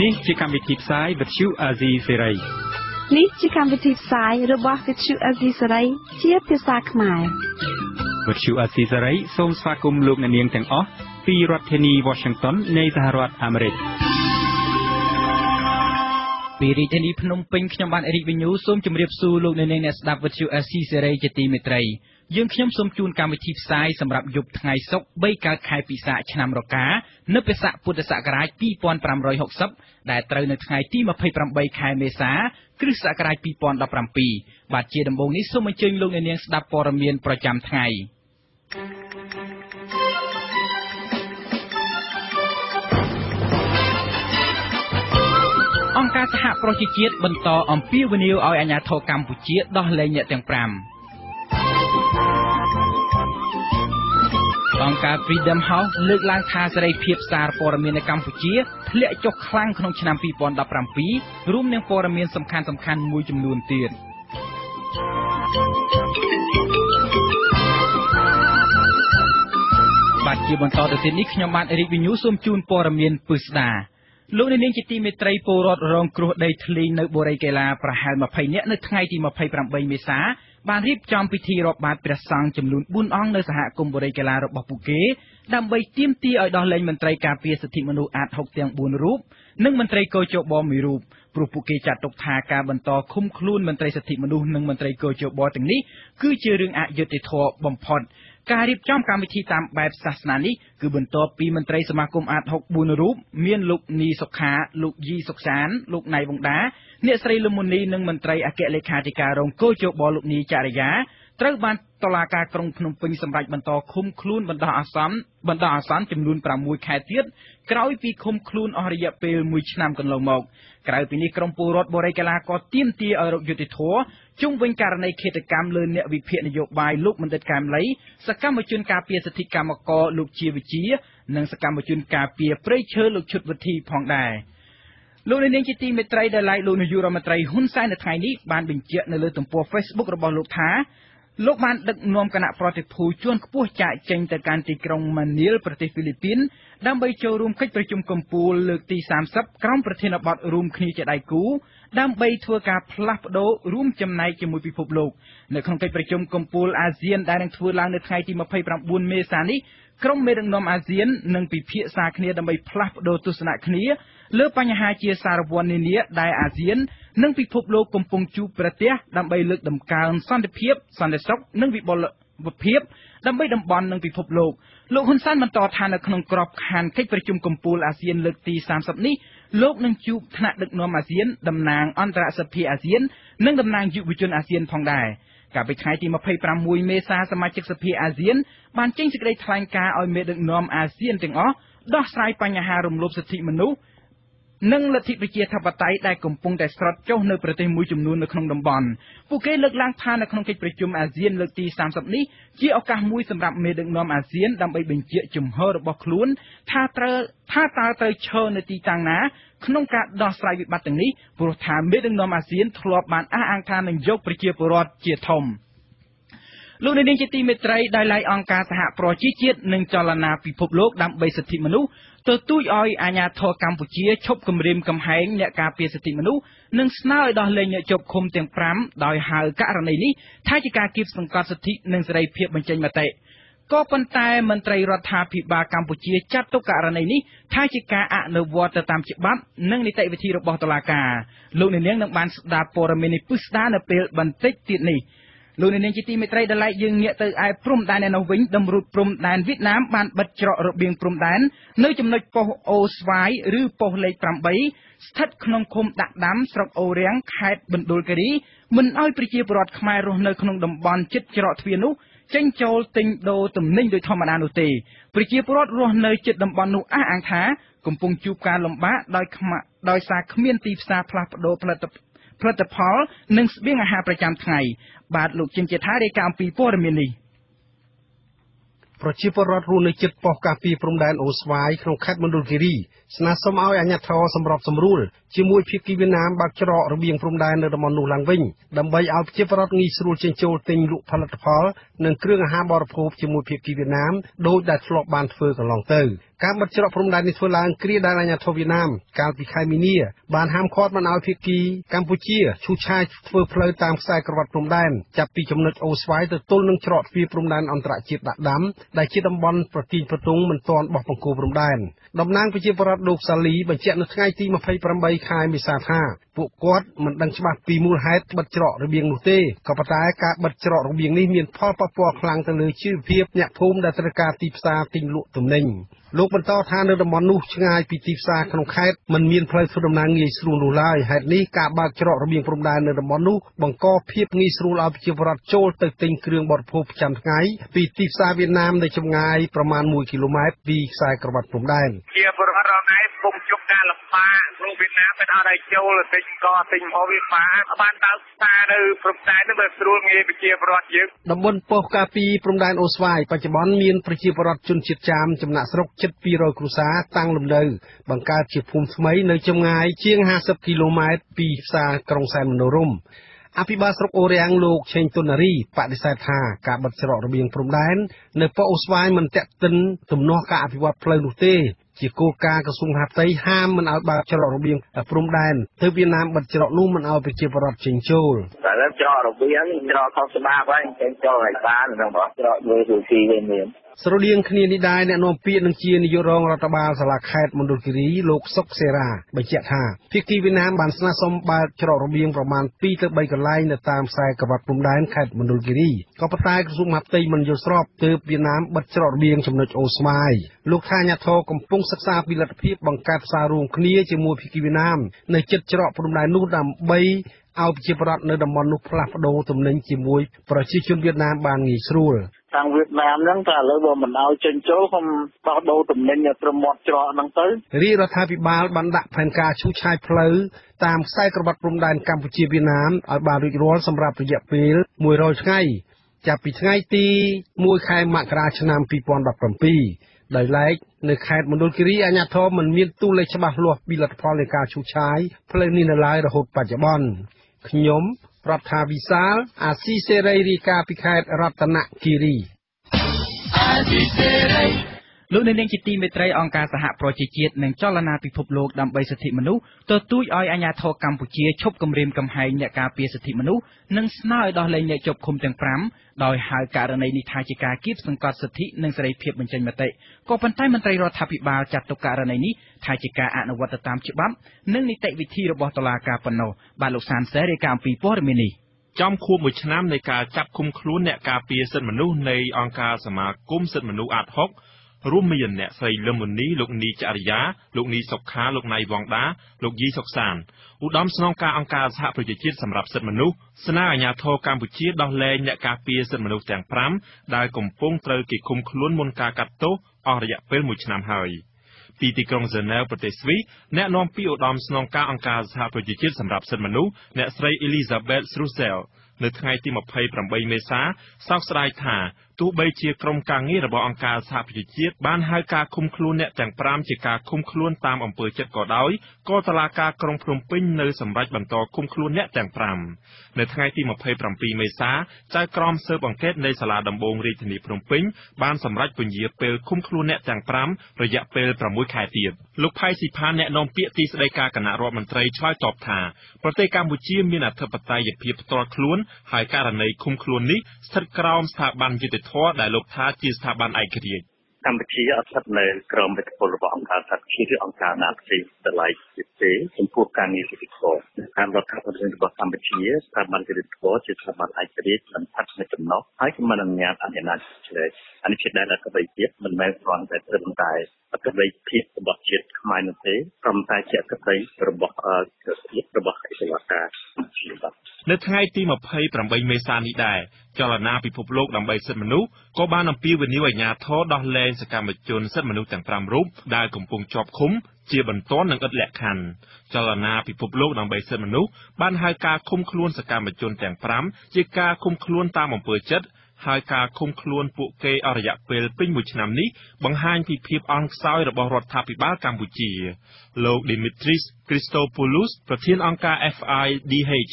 នេះជាកម្មវិធីផ្សាយវិទ្យុអាស៊ីសេរីនេះជាកម្មវិធីផ្សាយរបស់វិទ្យុអាស៊ីសេរីជាភាសាខ្មែរវិទ្យុអាស៊ីសេរីសូមស្វាគមន៍លោកអ្នកនាងទាំងអស់ពីរដ្ឋធានី Washington នៃសហរដ្ឋអាមេរិកពីរាជធានីភ្នំពេញខ្ញុំបានរីកវិញ្ញូសូមជម្រាបសួរលោកអ្នកនាងអ្នកស្ដាប់វិទ្យុអាស៊ីសេរីជាទីមេត្រីយើងខ្ញុំសូមជូនកម្មវិធីផ្សាយសម្រាប់យប់ថ្ងៃសុក្រ3កើតខែពិសាខឆ្នាំរកានៅពេលស័កពុទ្ធសករាជ2560ដែលត្រូវនៅថ្ងៃទី28ខែមេសាគ្រិស្តសករាជ2017បាទជាដំបូងនេះសូមអញ្ជើញលោកអ្នកនាងស្ដាប់ព័ត៌មានប្រចាំថ្ងៃអង្គការសហប្រជាជាតិបន្តអំពាវនាវឲ្យអាជ្ញាធរកម្ពុជាដោះលែងអ្នកទាំង5អង្គការ Freedom House លើកឡើងថាសេរីភាពសារព័ត៌មាននៅកម្ពុជាធ្លាក់ចុះខ្លាំងក្នុងឆ្នាំ2017រួមនឹងព័ត៌មានសំខាន់ៗមួយចំនួនទៀតបាទជាបន្តទៅទៀតនេះខ្ញុំបាទរីកវិញ្ញូសូមជូនព័ត៌មានពិស្ដាលោកនាងជាទីមេត្រីពលរដ្ឋរងគ្រោះដីធ្លីនៅបុរីកែឡាប្រហែល20នាក់នៅថ្ងៃទី28មេសាបានរៀបចំពិធីរាប់បាតព្រះសង្ឃចំនួន4អង្គនៅសហគមន៍បុរីកែឡារបស់ពួកគេដើម្បីទាមទារឲ្យដោះលែងមន្ត្រីការពារសិទ្ធិមនុស្សអាត6ទាំង4រូបនិងមន្ត្រីកោជប1រូបព្រោះពួកគេចាត់ទុកថាការបន្តឃុំខ្លួនមន្ត្រីសិទ្ធិមនុស្សនិងមន្ត្រីកោជបទាំងនេះគឺជារឿងអយុត្តិធម៌បំផុតការរៀបចំកម្មវិធីតាមបែបសាសនានេះគឺបន្ទាប់ពីមន្ត្រីសមាគមអាត6 4រូបមានលោកនីសុខាលោកយីសុកសានលោកណៃវង្ដាអ្នកស្រីលំមុនីនិងមន្ត្រីអគ្គលេខាធិការរងកោជបលោកនីចរិយាត្រូវបានតុលាការក្រុងភ្នំពេញសម្រេចបន្តឃុំខ្លួនបណ្ដោះអាសន្នចំនួន6ខែទៀតក្រោយពីឃុំខ្លួនអស់រយៈពេល1ឆ្នាំកន្លងមកក្រៅពីនេះក្រុមពលរដ្ឋបុរីកែឡាក៏ទាមទារឲ្យរកយុត្តិធម៌ជុំវិញករណីឃាតកម្មលើអ្នកវិភាគនយោបាយលោកបណ្ឌិតកែមលីសកម្មជនការពារសិទ្ធិកម្មករលោកជាវិជានិងសកម្មជនការពារព្រៃឈើលោកឈុតវិធីផងដែរលោកនាងជាទីមេត្រីដែលលោកនាយករដ្ឋមន្ត្រីហ៊ុនសែននៅថ្ងៃនេះបានបញ្ជាក់នៅលើទំព័រ Facebook របស់លោកថាលោកបានដឹកនាំគណៈប្រតិភូជាន់ខ្ពស់ចាកចេញទៅកាន់ទីក្រុងម៉ានីលប្រទេសហ្វីលីពីនដើម្បីចូលរួមកិច្ចប្រជុំកំពូលលើកទី30ក្រុមប្រធានបទរួមគ្នាជាដៃគូដើម្បីធ្វើការផ្លាស់ប្ដូររួមចំណែកជាមួយពិភពលោកនៅក្នុងកិច្ចប្រជុំកំពូលអាស៊ានដែលនឹងធ្វើឡើងនៅថ្ងៃទី29មេសានេះក្រុមមេដឹកនាំអាស៊ាននឹងពិភាក្សាគ្នាដើម្បីផ្លាស់ប្ដូរទស្សនៈគ្នាលើបញ្ហាជាសារវ័ននានាដែលអាស៊ាននិងពិភពលោកកំពុងជួបប្រទះដើម្បីលើកតម្កើងសន្តិភាពសន្តិសុខនិងវិបុលភាពដើម្បីតំបន់និងពិភពលោកលោកហ៊ុនសែនបន្តថានៅក្នុងក្របខ័ណ្ឌកិច្ចប្រជុំកំពូលអាស៊ានលើកទី30នេះលោកនឹងជួបថ្នាក់ដឹកនាំអាស៊ានតំណាងអន្តរសភាអាស៊ាននិងតំណាងយុវជនអាស៊ានផងដែរកាលពីថ្ងៃទី26មេសាសមាជិកសភាអាស៊ានបានចេញសេចក្តីថ្លែងការណ៍ឲ្យមេដឹកនាំអាស៊ានទាំងអស់ដោះស្រាយបញ្ហារំលោភសិទ្ធិមនុស្សនិងលទ្ធិប្រជាធិបតេយ្យដែលកំពុងតែស្រុតចុះនៅប្រទេសមួយចំនួននៅក្នុងតំបន់ពួកគេលើកឡើងថានៅក្នុងកិច្ចប្រជុំអាស៊ានលើកទី30នេះជាឱកាសមួយសម្រាប់មេដឹកនាំអាស៊ានដើម្បីបញ្ជាក់ជំហររបស់ខ្លួនថាតើត្រូវឈរនៅទីតាំងណាក្នុងការដោះស្រាយវិបត្តិទាំងនេះព្រោះថាមេដឹកនាំអាស៊ានធ្លាប់បានអះអាងថានឹងយកប្រជាពលរដ្ឋជាធំលោកនាងជាទីមេត្រីដោយឡែកអង្គការសហប្រជាជាតិនិងចលនាពិភពលោកដើម្បីសិទ្ធិមនុស្សទទូចឲ្យអាជ្ញាធរកម្ពុជាឈប់គំរាមកំហែងអ្នកការពារសិទ្ធិមនុស្សនិងស្នើឲ្យដោះលែងអ្នកជាប់ឃុំទាំង5ដោយហៅករណីនេះថាជាការគៀបសង្កត់សិទ្ធិនិងសេរីភាពបញ្ចេញមតិក៏ប៉ុន្តែមន្ត្រីរដ្ឋាភិបាលកម្ពុជាចាត់ទុកករណីនេះថាជាការអនុវត្តទៅតាមច្បាប់និងនីតិវិធីរបស់តុលាការលោកនាងនឹងបានស្ដាប់ព័ត៌មាននេះពិស្ដានៅពេលបន្តិចទៀតនេះលោកនាងជាទីមេត្រីដែលយើងងាកទៅឯព្រំដែនឯនោះវិញតម្រួតព្រំដែនវៀតណាមបានបិទច្រករបៀងព្រំដែននៅចំណុចប៉ុស្តិ៍អូស្វាយឬប៉ុស្តិ៍លេខ8ស្ថិតក្នុងឃុំដាក់ដាំស្រុកអូរាំងខេត្តបន្ទលគិរីមិនឲ្យប្រជាពលរដ្ឋខ្មែររស់នៅក្នុងតំបន់ជិតច្រកទ្វារនោះចេញចូលទិញដូរទំនិញដោយធម្មតានោះទេប្រជាពលរដ្ឋរស់នៅជិតតំបន់នោះអះអាងថាកំពុងជួបការលំបាកដោយសារគ្មានទីផ្សារផ្លាស់ប្ដូរផលិតផលនិងស្បៀងអាហារប្រចាំថ្ងៃបាទលោកចិនជាថារាយការណ៍អំពីព័ត៌មាននេះប្រជាពលរដ្ឋរស់នៅជិតប៉ុស្តិ៍ការពារព្រំដែនអូស្វាយក្នុងខេត្តមណ្ឌលគិរីស្នើសុំឲ្យអាជ្ញាធរសម្របសម្រួលជាមួយភាគីវៀតណាមបើកច្រករបៀងព្រំដែននៅតំបន់នោះឡើងវិញដើម្បីឲ្យប្រជាពលរដ្ឋងាយស្រួលចេញចូលទិញលក់ផលិតផលនិងគ្រឿងអាហារបរិភោគជាមួយភាគីវៀតណាមដោយដែលធ្លាប់បានធ្វើកន្លងទៅការបិទច្រកព្រំដែននេះធ្វើឡើងគ្រាដែលអាញាធិបតេយ្យវៀតណាមកាលពីខែមីនាបានហាមឃាត់មិនឲ្យភាគីកម្ពុជាឈូសឆាយធ្វើផ្លូវតាមខ្សែក្រវ៉ាត់ព្រំដែនចាប់ពីចំណុចអូស្វាយទៅទល់នឹងច្រកទ្វារព្រំដែនអន្តរជាតិដាក់ដាំដែលជាតំបន់ប្រទីងប្រទង់មិនទាន់បោះបង្គោលព្រំដែនតំណាងប្រជាពលរដ្ឋលោកសាលីបញ្ជាក់នៅថ្ងៃទី28ខែមេសាថាពួកគាត់មិនដឹងច្បាស់ពីមូលហេតុបិទច្រករបៀងនោះទេក៏ប៉ុន្តែការបិទច្រករបៀងនេះមានផលប៉ះពាល់ខ្លាំងទៅលើជីវភាពអ្នកភូមិដែលត្រូវការទីផ្សារទិញលក់ទំនិញលោកបន្តថានៅតំបន់នោះឆ្ងាយពីទីផ្សារក្នុងខេត្តមិនមានផ្លូវធ្វើដំណើរងាយស្រួលនោះឡើយហេតុនេះការបើកច្រករបៀងព្រំដែននៅតំបន់នោះបង្កភាពងាយស្រួលឲ្យប្រជាពលរដ្ឋចូលទៅទិញគ្រឿងបរិភោគប្រចាំថ្ងៃពីទីផ្សារវៀតណាមដែលចម្ងាយប្រមាណ1គីឡូម៉ែត្រពីខ្សែក្រវ៉ាត់ព្រំដែនជាពលរដ្ឋរងថ្ងៃពុំជួបការលំបាកក្នុងវៀតណាមមិនអត់ឲ្យចូលទិញក៏ទិញហូបវាបានដើរផ្សារនៅព្រំដែននោះវាស្រួលងាយប្រជាពលរដ្ឋយើងតំបន់ប៉ុស្តិ៍ការពីព្រំដែនអូស្វាយបច្ចុប្បន្នមានប្រជាពលរដ្ឋជនជាតិចាមចំណាក់ស្រុកជិត200គ្រួសារតាំងលំនៅបង្កើតជាភូមិថ្មីនៅចម្ងាយជាង50គីឡូម៉ែត្រពីផ្សារក្រុងសែនមនោរម្យអភិបាលស្រុកអូរាំងលោកឆេងតុនណារីបដិសេធថាការបិទច្រករបៀងព្រំដែននៅប៉ុស្តិ៍អូស្វាយមិនតាក់ទិនទំនាស់ការអភិវឌ្ឍផ្លូវនោះទេជាគោលការណ៍ក្រសួងមហាផ្ទៃហាមមិនឲ្យបើកច្រករបៀងព្រំដែនទើបវៀតណាមបិទច្រកនោះមិនឲ្យប្រជាពលរដ្ឋចេញចូលតែច្រករបៀងច្រកខុសច្បាប់ហើយចេញចូលឲ្យបានហ្នឹងបងច្រកលើទូទីវិញមានស្រដៀងគ្នានេះដែរអ្នកនាំពាក្យនឹងជានាយករងរដ្ឋបាលសាលាខេត្តមណ្ឌលគិរីលោកសុកសេរាបញ្ជាក់ថាភាគីវៀតណាមបានស្នើសុំបើកច្រករបៀងប្រមាណ2ទៅ3កន្លែងនៅតាមខ្សែក្រវ៉ាត់ព្រំដែនខេត្តមណ្ឌលគិរីក៏ប៉ុន្តែក្រសួងមហាផ្ទៃមិនយល់ស្របទើបវៀតណាមបិទច្រករបៀងចំណុចអូស្វាយលោកថាអាជ្ញាធរកំពុងសិក្សាពីលទ្ធភាពបង្កើតផ្សាររួមគ្នាជាមួយភាគីវៀតណាមនៅជិតច្រកព្រំដែននោះដើម្បីឲ្យប្រជាពលរដ្ឋនៅតំបន់នោះផ្លាស់ប្ដូរទំនិញជាមួយប្រជាជនវៀតណាមបានងាយស្រួលខាងវៀតណាមហ្នឹងតែឥឡូវបើមិនឲ្យចេញចូលខ្ញុំបោះដូរទំនិញត្រឹមមាត់ច្រកហ្នឹងទៅរាជរដ្ឋាភិបាលបានដាក់ផែនការឈូសឆាយផ្លូវតាមខ្សែក្រវ៉ាត់ព្រំដែនកម្ពុជាវៀតណាមឲ្យបានរួចរាល់សម្រាប់រយៈពេល100ថ្ងៃចាប់ពីថ្ងៃទី1ខែមករាឆ្នាំ2017ដោយឡែកនៅខេត្តមណ្ឌលគិរីអាជ្ញាធរមិនមានតួលេខច្បាស់លាស់ពីលទ្ធផលនៃការឈូសឆាយផ្លូវនេះនៅឡើយរហូតបច្ចុប្បន្នខ្ញុំរដ្ឋាវិសាលអាស៊ីសេរីរាយការណ៍ពីខេត្តរតនគិរីលោកនាងជាទីមេត្រីអង្គការសហប្រជាជាតិនិងចលនាពិភពលោកដើម្បីសិទ្ធិមនុស្សទទូចឲ្យអាជ្ញាធរកម្ពុជាឈប់គំរាមកំហែងអ្នកការពារសិទ្ធិមនុស្សនិងស្នើឲ្យដោះលែងអ្នកជាប់ឃុំទាំង5ដោយហៅករណីនេះថាជាការគៀបសង្កត់សិទ្ធិនិងសេរីភាពបញ្ចេញមតិក៏ប៉ុន្តែមន្ត្រីរដ្ឋាភិបាលចាត់ទុកករណីនេះថាជាការអនុវត្តតាមច្បាប់និងនីតិវិធីរបស់តុលាការប៉ុណ្ណោះបាទលោកសានសេរីរាយការណ៍អំពីព័ត៌មាននេះចំខួប1ឆ្នាំនៃការចាប់ឃុំខ្លួនអ្នកការពារសិទ្ធិមនុស្សនៃអង្គការសមាគមសិទ្ធិមនុស្សអាត6រួមមានអ្នកស្រីលឹមមុនីលោកនីចរិយាលោកនីសុខាលោកណៃវងដាលោកយីសុកសានឧត្តមស្នងការអង្គការសហប្រជាជាតិសម្រាប់សិទ្ធិមនុស្សស្នើអាជ្ញាធរកម្ពុជាដោះលែងអ្នកការពារសិទ្ធិមនុស្សទាំង5ដែលកំពុងត្រូវគេឃុំខ្លួនមុនការកាត់ទោសអស់រយៈពេល1ឆ្នាំហើយពីទីក្រុងហ្សឺណែវប្រទេសស្វីសអ្នកនាំពាក្យឧត្តមស្នងការអង្គការសហប្រជាជាតិសម្រាប់សិទ្ធិមនុស្សអ្នកស្រី Elizabeth Russell នៅថ្ងៃទី28មេសាសោកស្ដាយថាទោះបីជាក្រុមការងាររបស់អង្គការសហប្រជាជាតិបានហៅការឃុំខ្លួនអ្នកទាំង5ជាការឃុំខ្លួនតាមអំពើចិត្តក៏ដោយក៏តុលាការក្រុងភ្នំពេញនៅសម្រេចបន្តឃុំខ្លួនអ្នកទាំង5នៅថ្ងៃទី27មេសាចៅក្រមស៊ើបអង្កេតនៃសាលាដំបងរាជធានីភ្នំពេញបានសម្រេចពន្យាពេលឃុំខ្លួនអ្នកទាំង5រយៈពេល6ខែទៀតលោកផៃស៊ីផានអ្នកនាំពាក្យទីស្តីការគណៈរដ្ឋមន្ត្រីឆ្លើយតបថាប្រទេសកម្ពុជាមានអធិបតេយ្យភាពផ្ទាល់ខ្លួនហើយករណីឃុំខ្លួននេះស្ថិតក្រោមស្ថាប័នយុត្តិធម៌ដែលលោកថាជាស្ថាប័នឯករាជ្យកម្ពុជាអត់ស្ថិតនៅក្រោមវិទ្យារបស់អង្គការសហជីវអង្គការណាផ្សេងតម្លៃទេចំពោះការងារយុត្តិធម៌តាមរដ្ឋាភិបាលរបស់កម្ពុជាស្ថាប័នយុត្តិធម៌ជាស្ថាប័នឯករាជ្យមិនស្ថិតនៅចំណុះហើយក៏មិនអនុញ្ញាតឲ្យអ្នកណាឆ្លើយអានេះជាដែលអធិបតេយ្យភាពមិនមែនគ្រាន់តែត្រឹមតែអធិបតេយ្យភាពរបស់ជាតិខ្មែរនោះទេព្រមតែជាអធិបតេយ្យរបស់របស់ឯកសារជាតិនៅថ្ងៃទី28មេសានេះដែរចលនាពិភពលោកដើម្បីសិទ្ធិមនុស្សក៏បានអំពាវនាវអាជ្ញាធរដោះលែងសកម្មជនសិទ្ធិមនុស្សទាំង5រូបដែលកំពុងជាប់ឃុំជាបន្ទាន់និងឥតលក្ខខណ្ឌចលនាពិភពលោកដើម្បីសិទ្ធិមនុស្សបានហៅការឃុំខ្លួនសកម្មជនទាំង5ជាការឃុំខ្លួនតាមអំពើចិត្តហើយការឃុំខ្លួនពួកគេអស់រយៈពេលពេញ1ឆ្នាំនេះបង្ហាញពីភាពអន់ខ្សោយរបស់រដ្ឋាភិបាលកម្ពុជាលោក Dimitris Christopoulos ប្រធានអង្គការ FIDH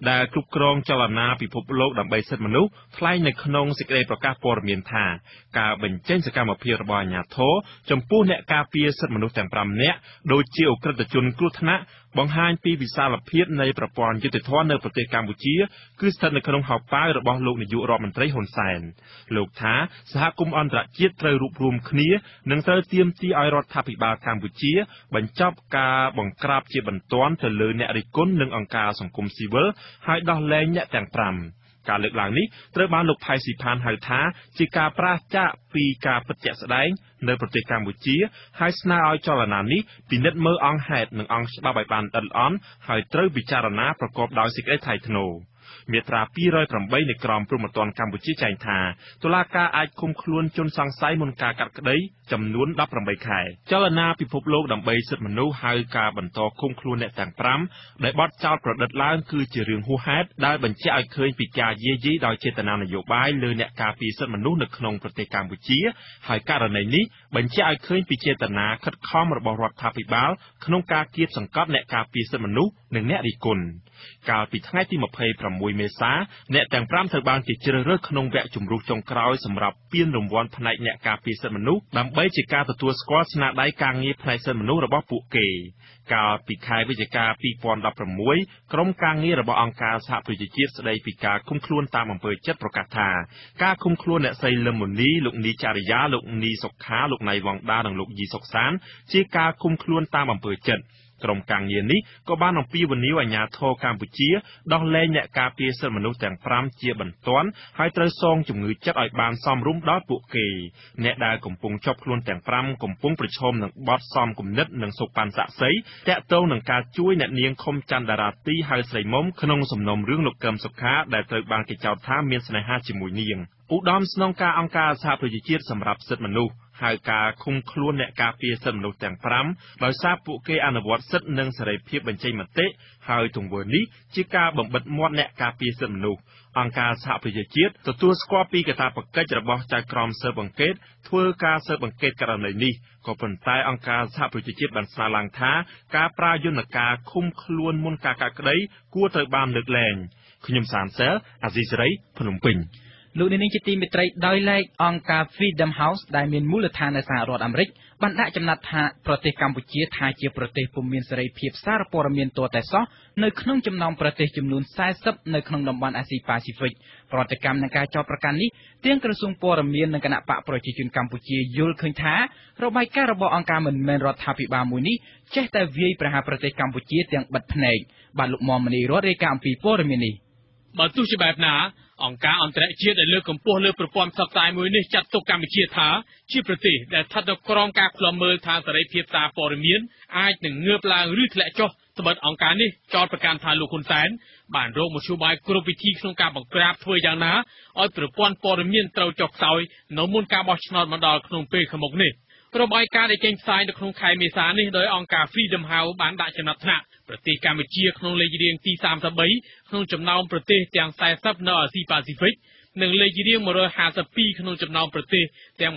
ដែលគ្រប់គ្រងចលនាពិភពលោកដើម្បីសិទ្ធិមនុស្សថ្លែងនៅក្នុងសេចក្តីប្រកាសព័ត៌មានថាការបញ្ចេញសកម្មភាពរបស់អាជ្ញាធរចំពោះអ្នកការពារសិទ្ធិមនុស្សទាំង5នាក់ដូចជាអក្រិតជនគ្រោះថ្នាក់បង្ហាញពីវិសាលភាពនៃប្រព័ន្ធយុតិធម៌នៅប្រទេសកម្ពុជាគឺស្ថិតនៅក្នុងហោប៉ៅរបស់លោកនាយករដ្ឋមន្ត្រីហ៊ុនសែនលោកថាសហគមន៍អន្តរជាតិត្រូវរួបរวมគ្នានិងត្រូវទាមទារឲ្យរដ្ឋាភិបាលកម្ពុជាបញ្ចប់ការបង្ក្រាបជាបន្ទាន់ទៅលើអ្នករិះគន់និងអង្គការសង្គមស៊ីវិលហើយដោះលែងអ្នកទាំង5ការលើកឡើងនេះត្រូវបានលោកផៃស៊ីផានហៅថាជាការប្រាសចាកពីការពិតជាក់ស្ដែងនៅប្រទេសកម្ពុជាហើយស្នើឲ្យចលនានេះពិនិត្យមើលអង្គហេតុនិងអង្គច្បាប់ឲ្យបានល្អិតល្អន់ហើយត្រូវពិចារណាប្រកបដោយសេចក្តីថ្លៃថ្នូរមាត្រា208នៃក្រមព្រហ្មទណ្ឌកម្ពុជាចែងថាតុលាការអាចឃុំខ្លួនជនសង្ស័យមុនការកាត់ក្តីចំនួន18ខែចលនាពិភពលោកដើម្បីសិទ្ធិមនុស្សហៅការបន្តឃុំខ្លួនអ្នកទាំង5ដែលបទចោទប្រឌិតឡើងគឺជារឿងហួសហេតុដែលបញ្ជាក់ឲ្យឃើញពីការយាយីដោយចេតនានយោបាយលើអ្នកការពារសិទ្ធិមនុស្សនៅក្នុងប្រទេសកម្ពុជាហើយករណីនេះបញ្ជាក់ឲ្យឃើញពីចេតនាខិតខំរបស់រដ្ឋាភិបាលក្នុងការគៀបសង្កត់អ្នកការពារសិទ្ធិមនុស្សនិងអ្នករិះគន់កាលពីថ្ងៃទី26មេសាអ្នកទាំង5ត្រូវបានគេជ្រើសរើសក្នុងវគ្គជម្រុះចុងក្រោយសម្រាប់ពានរង្វាន់ផ្នែកអ្នកការពារសិទ្ធិមនុស្សដើម្បីជាការទទួលស្គាល់ស្នាដៃការងារផ្នែកសិទ្ធិមនុស្សរបស់ពួកគេកាលពីខែវិច្ឆិកា2016ក្រុមការងាររបស់អង្គការសហប្រជាជាតិស្ដីពីការឃុំខ្លួនតាមអំពើចិត្តប្រកាសថាការឃុំខ្លួនអ្នកស្រីលឹមមុនីលោកនីចរិយាលោកនីសុខាលោកណៃវងដានិងលោកយីសុកសានជាការឃុំខ្លួនតាមអំពើចិត្តក្រុមការងារនេះក៏បានអំពាវនាវអាជ្ញាធរកម្ពុជាដោះលែងអ្នកការពារសិទ្ធិមនុស្សទាំង5ជាបន្ទាន់ហើយត្រូវសងជំងឺចិត្តឲ្យបានសមរម្យដល់ពួកគេអ្នកដែលកំពុងជាប់ខ្លួនទាំង5កំពុងប្រឈមនឹងបទសំគំនិតនិងសុបិនស័ក្តិសិទ្ធិតាក់ទងនឹងការជួយអ្នកនាងខុមច័ន្ទតារាទីហៅស្រីមុំក្នុងសំណុំរឿងលោកកឹមសុខាដែលត្រូវបានគេចោទថាមានស្នេហាជាមួយនាងឧត្តមស្នងការអង្គការសហប្រជាជាតិសម្រាប់សិទ្ធិមនុស្សហៅការឃុំខ្លួនអ្នកការពារសិទ្ធិមនុស្សទាំង5ដោយសារពួកគេអនុវត្តសិទ្ធិនិងសេរីភាពបញ្ចេញមតិហើយទង្វើនេះជាការបំបិទមាត់អ្នកការពារសិទ្ធិមនុស្សអង្គការសហប្រជាជាតិទទួលស្គាល់ពីកាតព្វកិច្ចរបស់ចៅក្រមស៊ើបអង្កេតធ្វើការស៊ើបអង្កេតករណីនេះក៏ប៉ុន្តែអង្គការសហប្រជាជាតិបានស្នើឡើងថាការប្រើយន្តការឃុំខ្លួនមុនការកាត់ក្តីគួរត្រូវបានលើកលែងខ្ញុំសានសែលអាស៊ីសេរីភ្នំពេញលោកនាងជាទីមេត្រីដោយឡែកអង្គការ Freedom House ដែលមានមូលដ្ឋាននៅសហរដ្ឋអាមេរិកបានដាក់ចំណាត់ថាប្រទេសកម្ពុជាថាជាប្រទេសពុំមានសេរីភាពសារព័ត៌មានទាល់តែសោះនៅក្នុងចំណោមប្រទេសចំនួន40នៅក្នុងតំបន់អាស៊ីប៉ាស៊ីហ្វិកប្រតិកម្មនឹងការចោទប្រកាន់នេះទាំងក្រសួងព័ត៌មាននិងគណៈបកប្រជាជនកម្ពុជាយល់ឃើញថារបាយការណ៍របស់អង្គការមិនមែនរដ្ឋាភិបាលមួយនេះចេះតែវាយប្រហារប្រទេសកម្ពុជាទាំងបិទភ្នែកបាទលោកមុំមនីរតរាយការណ៍អំពីព័ត៌មាននេះបើទោះជាបែបណាអង្គការអន្តរជាតិដែលលើកកម្ពស់លើប្រព័ន្ធផ្សព្វផ្សាយមួយនេះចាត់ទុកកម្ពុជាថាជាប្រទេសដែលស្ថិតនៅក្រោមការឃ្លាំមើលថាសេរីភាពសារព័ត៌មានអាចនឹងងើបឡើងឬធ្លាក់ចុះត្បិតអង្គការនេះចោទប្រកាន់ថាលោកហ៊ុនសែនបានរកមធ្យោបាយគ្រប់វិធីក្នុងការបង្ក្រាបធ្វើយ៉ាងណាឲ្យប្រព័ន្ធព័ត៌មានត្រូវចុះខ្សោយនៅមុនការបោះឆ្នោតមកដល់ក្នុងពេលខាងមុខនេះរបាយការណ៍ដែលចេញផ្សាយនៅក្នុងខែមេសានេះដោយអង្គការ Freedom House បានដាក់ចំណាត់ថ្នាក់ប្រទេសកម្ពុជាក្នុងលេខរៀងទី33ក្នុងចំណោមប្រទេសទាំង40នៅអាស៊ីប៉ាស៊ីហ្វិកនិងលេខរៀង152ក្នុងចំណោមប្រទេសទាំង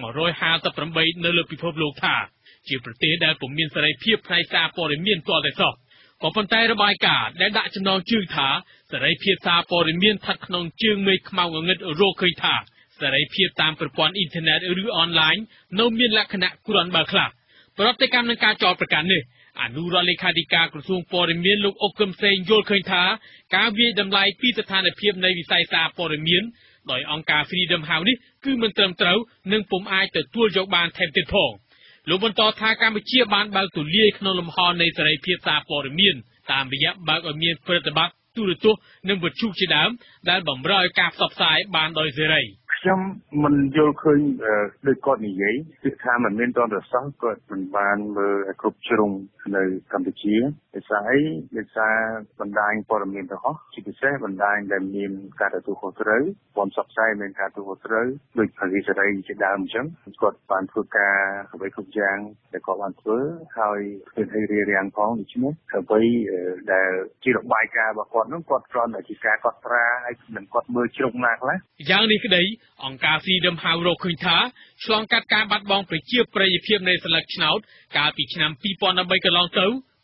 158នៅលើពិភពលោកថាជាប្រទេសដែលពុំមានសេរីភាពផ្នែកសារព័ត៌មានទាល់តែសោះក៏ប៉ុន្តែរបាយការណ៍ដែលដាក់ចំណងជើងថាសេរីភាពសារព័ត៌មានស្ថិតក្នុងជើងមេឃខ្មៅងងឹតរកឃើញថាសេរីភាពតាមប្រព័ន្ធអ៊ីនធឺណិតឬអនឡាញនៅមានលក្ខណៈគ្រាន់បើខ្លះប្រតិកម្មនឹងការចោទប្រកាន់នេះអនុរដ្ឋលេខាធិការក្រសួងព័ត៌មានលោកអុកកឹមសេងយល់ឃើញថាការវាយតម្លៃពីស្ថានភាពនៃវិស័យសារព័ត៌មានដោយអង្គការ Freedom House នេះគឺមិនត្រឹមត្រូវនិងពុំអាចទទួលយកបានថែមទៀតផងលោកបន្តថាកម្ពុជាបានបើកទូលាយក្នុងលំហនៃសេរីភាពសារព័ត៌មានតាមរយៈបើកឲ្យមានប្រតិបត្តិទូរទស្សន៍និងវិទ្យុជាដើមដែលបម្រើឲ្យការផ្សព្វផ្សាយបានដោយសេរីខ្ញុំមិនយល់ឃើញដោយគាត់និយាយគឺថាมันមានតន្តរសាស្ត្រគាត់មិនបានមើលឲ្យគ្រប់ជ្រុងនៅកម្ពុជាដោយសារអីដោយសារបណ្ដាញព័ត៌មានទាំងអស់ជាពិសេសបណ្ដាញដែលមានការទទួលខុសត្រូវព័ន្ធផ្សព្វផ្សាយមានការទទួលខុសត្រូវដោយអាស៊ីសេរីជាដើមអញ្ចឹងគាត់បានធ្វើការអ្វីគ្រប់យ៉ាងដែលគាត់បានធ្វើហើយធ្វើឲ្យរារាំងផងដូច្នេះអ្វីដែលជារបាយការណ៍របស់គាត់នោះគាត់គ្រាន់តែជាការកត់ត្រាហើយមិនគាត់មើលជ្រុងណាខ្លះយ៉ាងនេះក្តីអង្គការ Freedom House រកឃើញថាឆ្លងកាត់ការបាត់បង់ប្រជាប្រិយភាពនៃស្លឹកឆ្នោតកាលពីឆ្នាំ2013កន្លងទៅ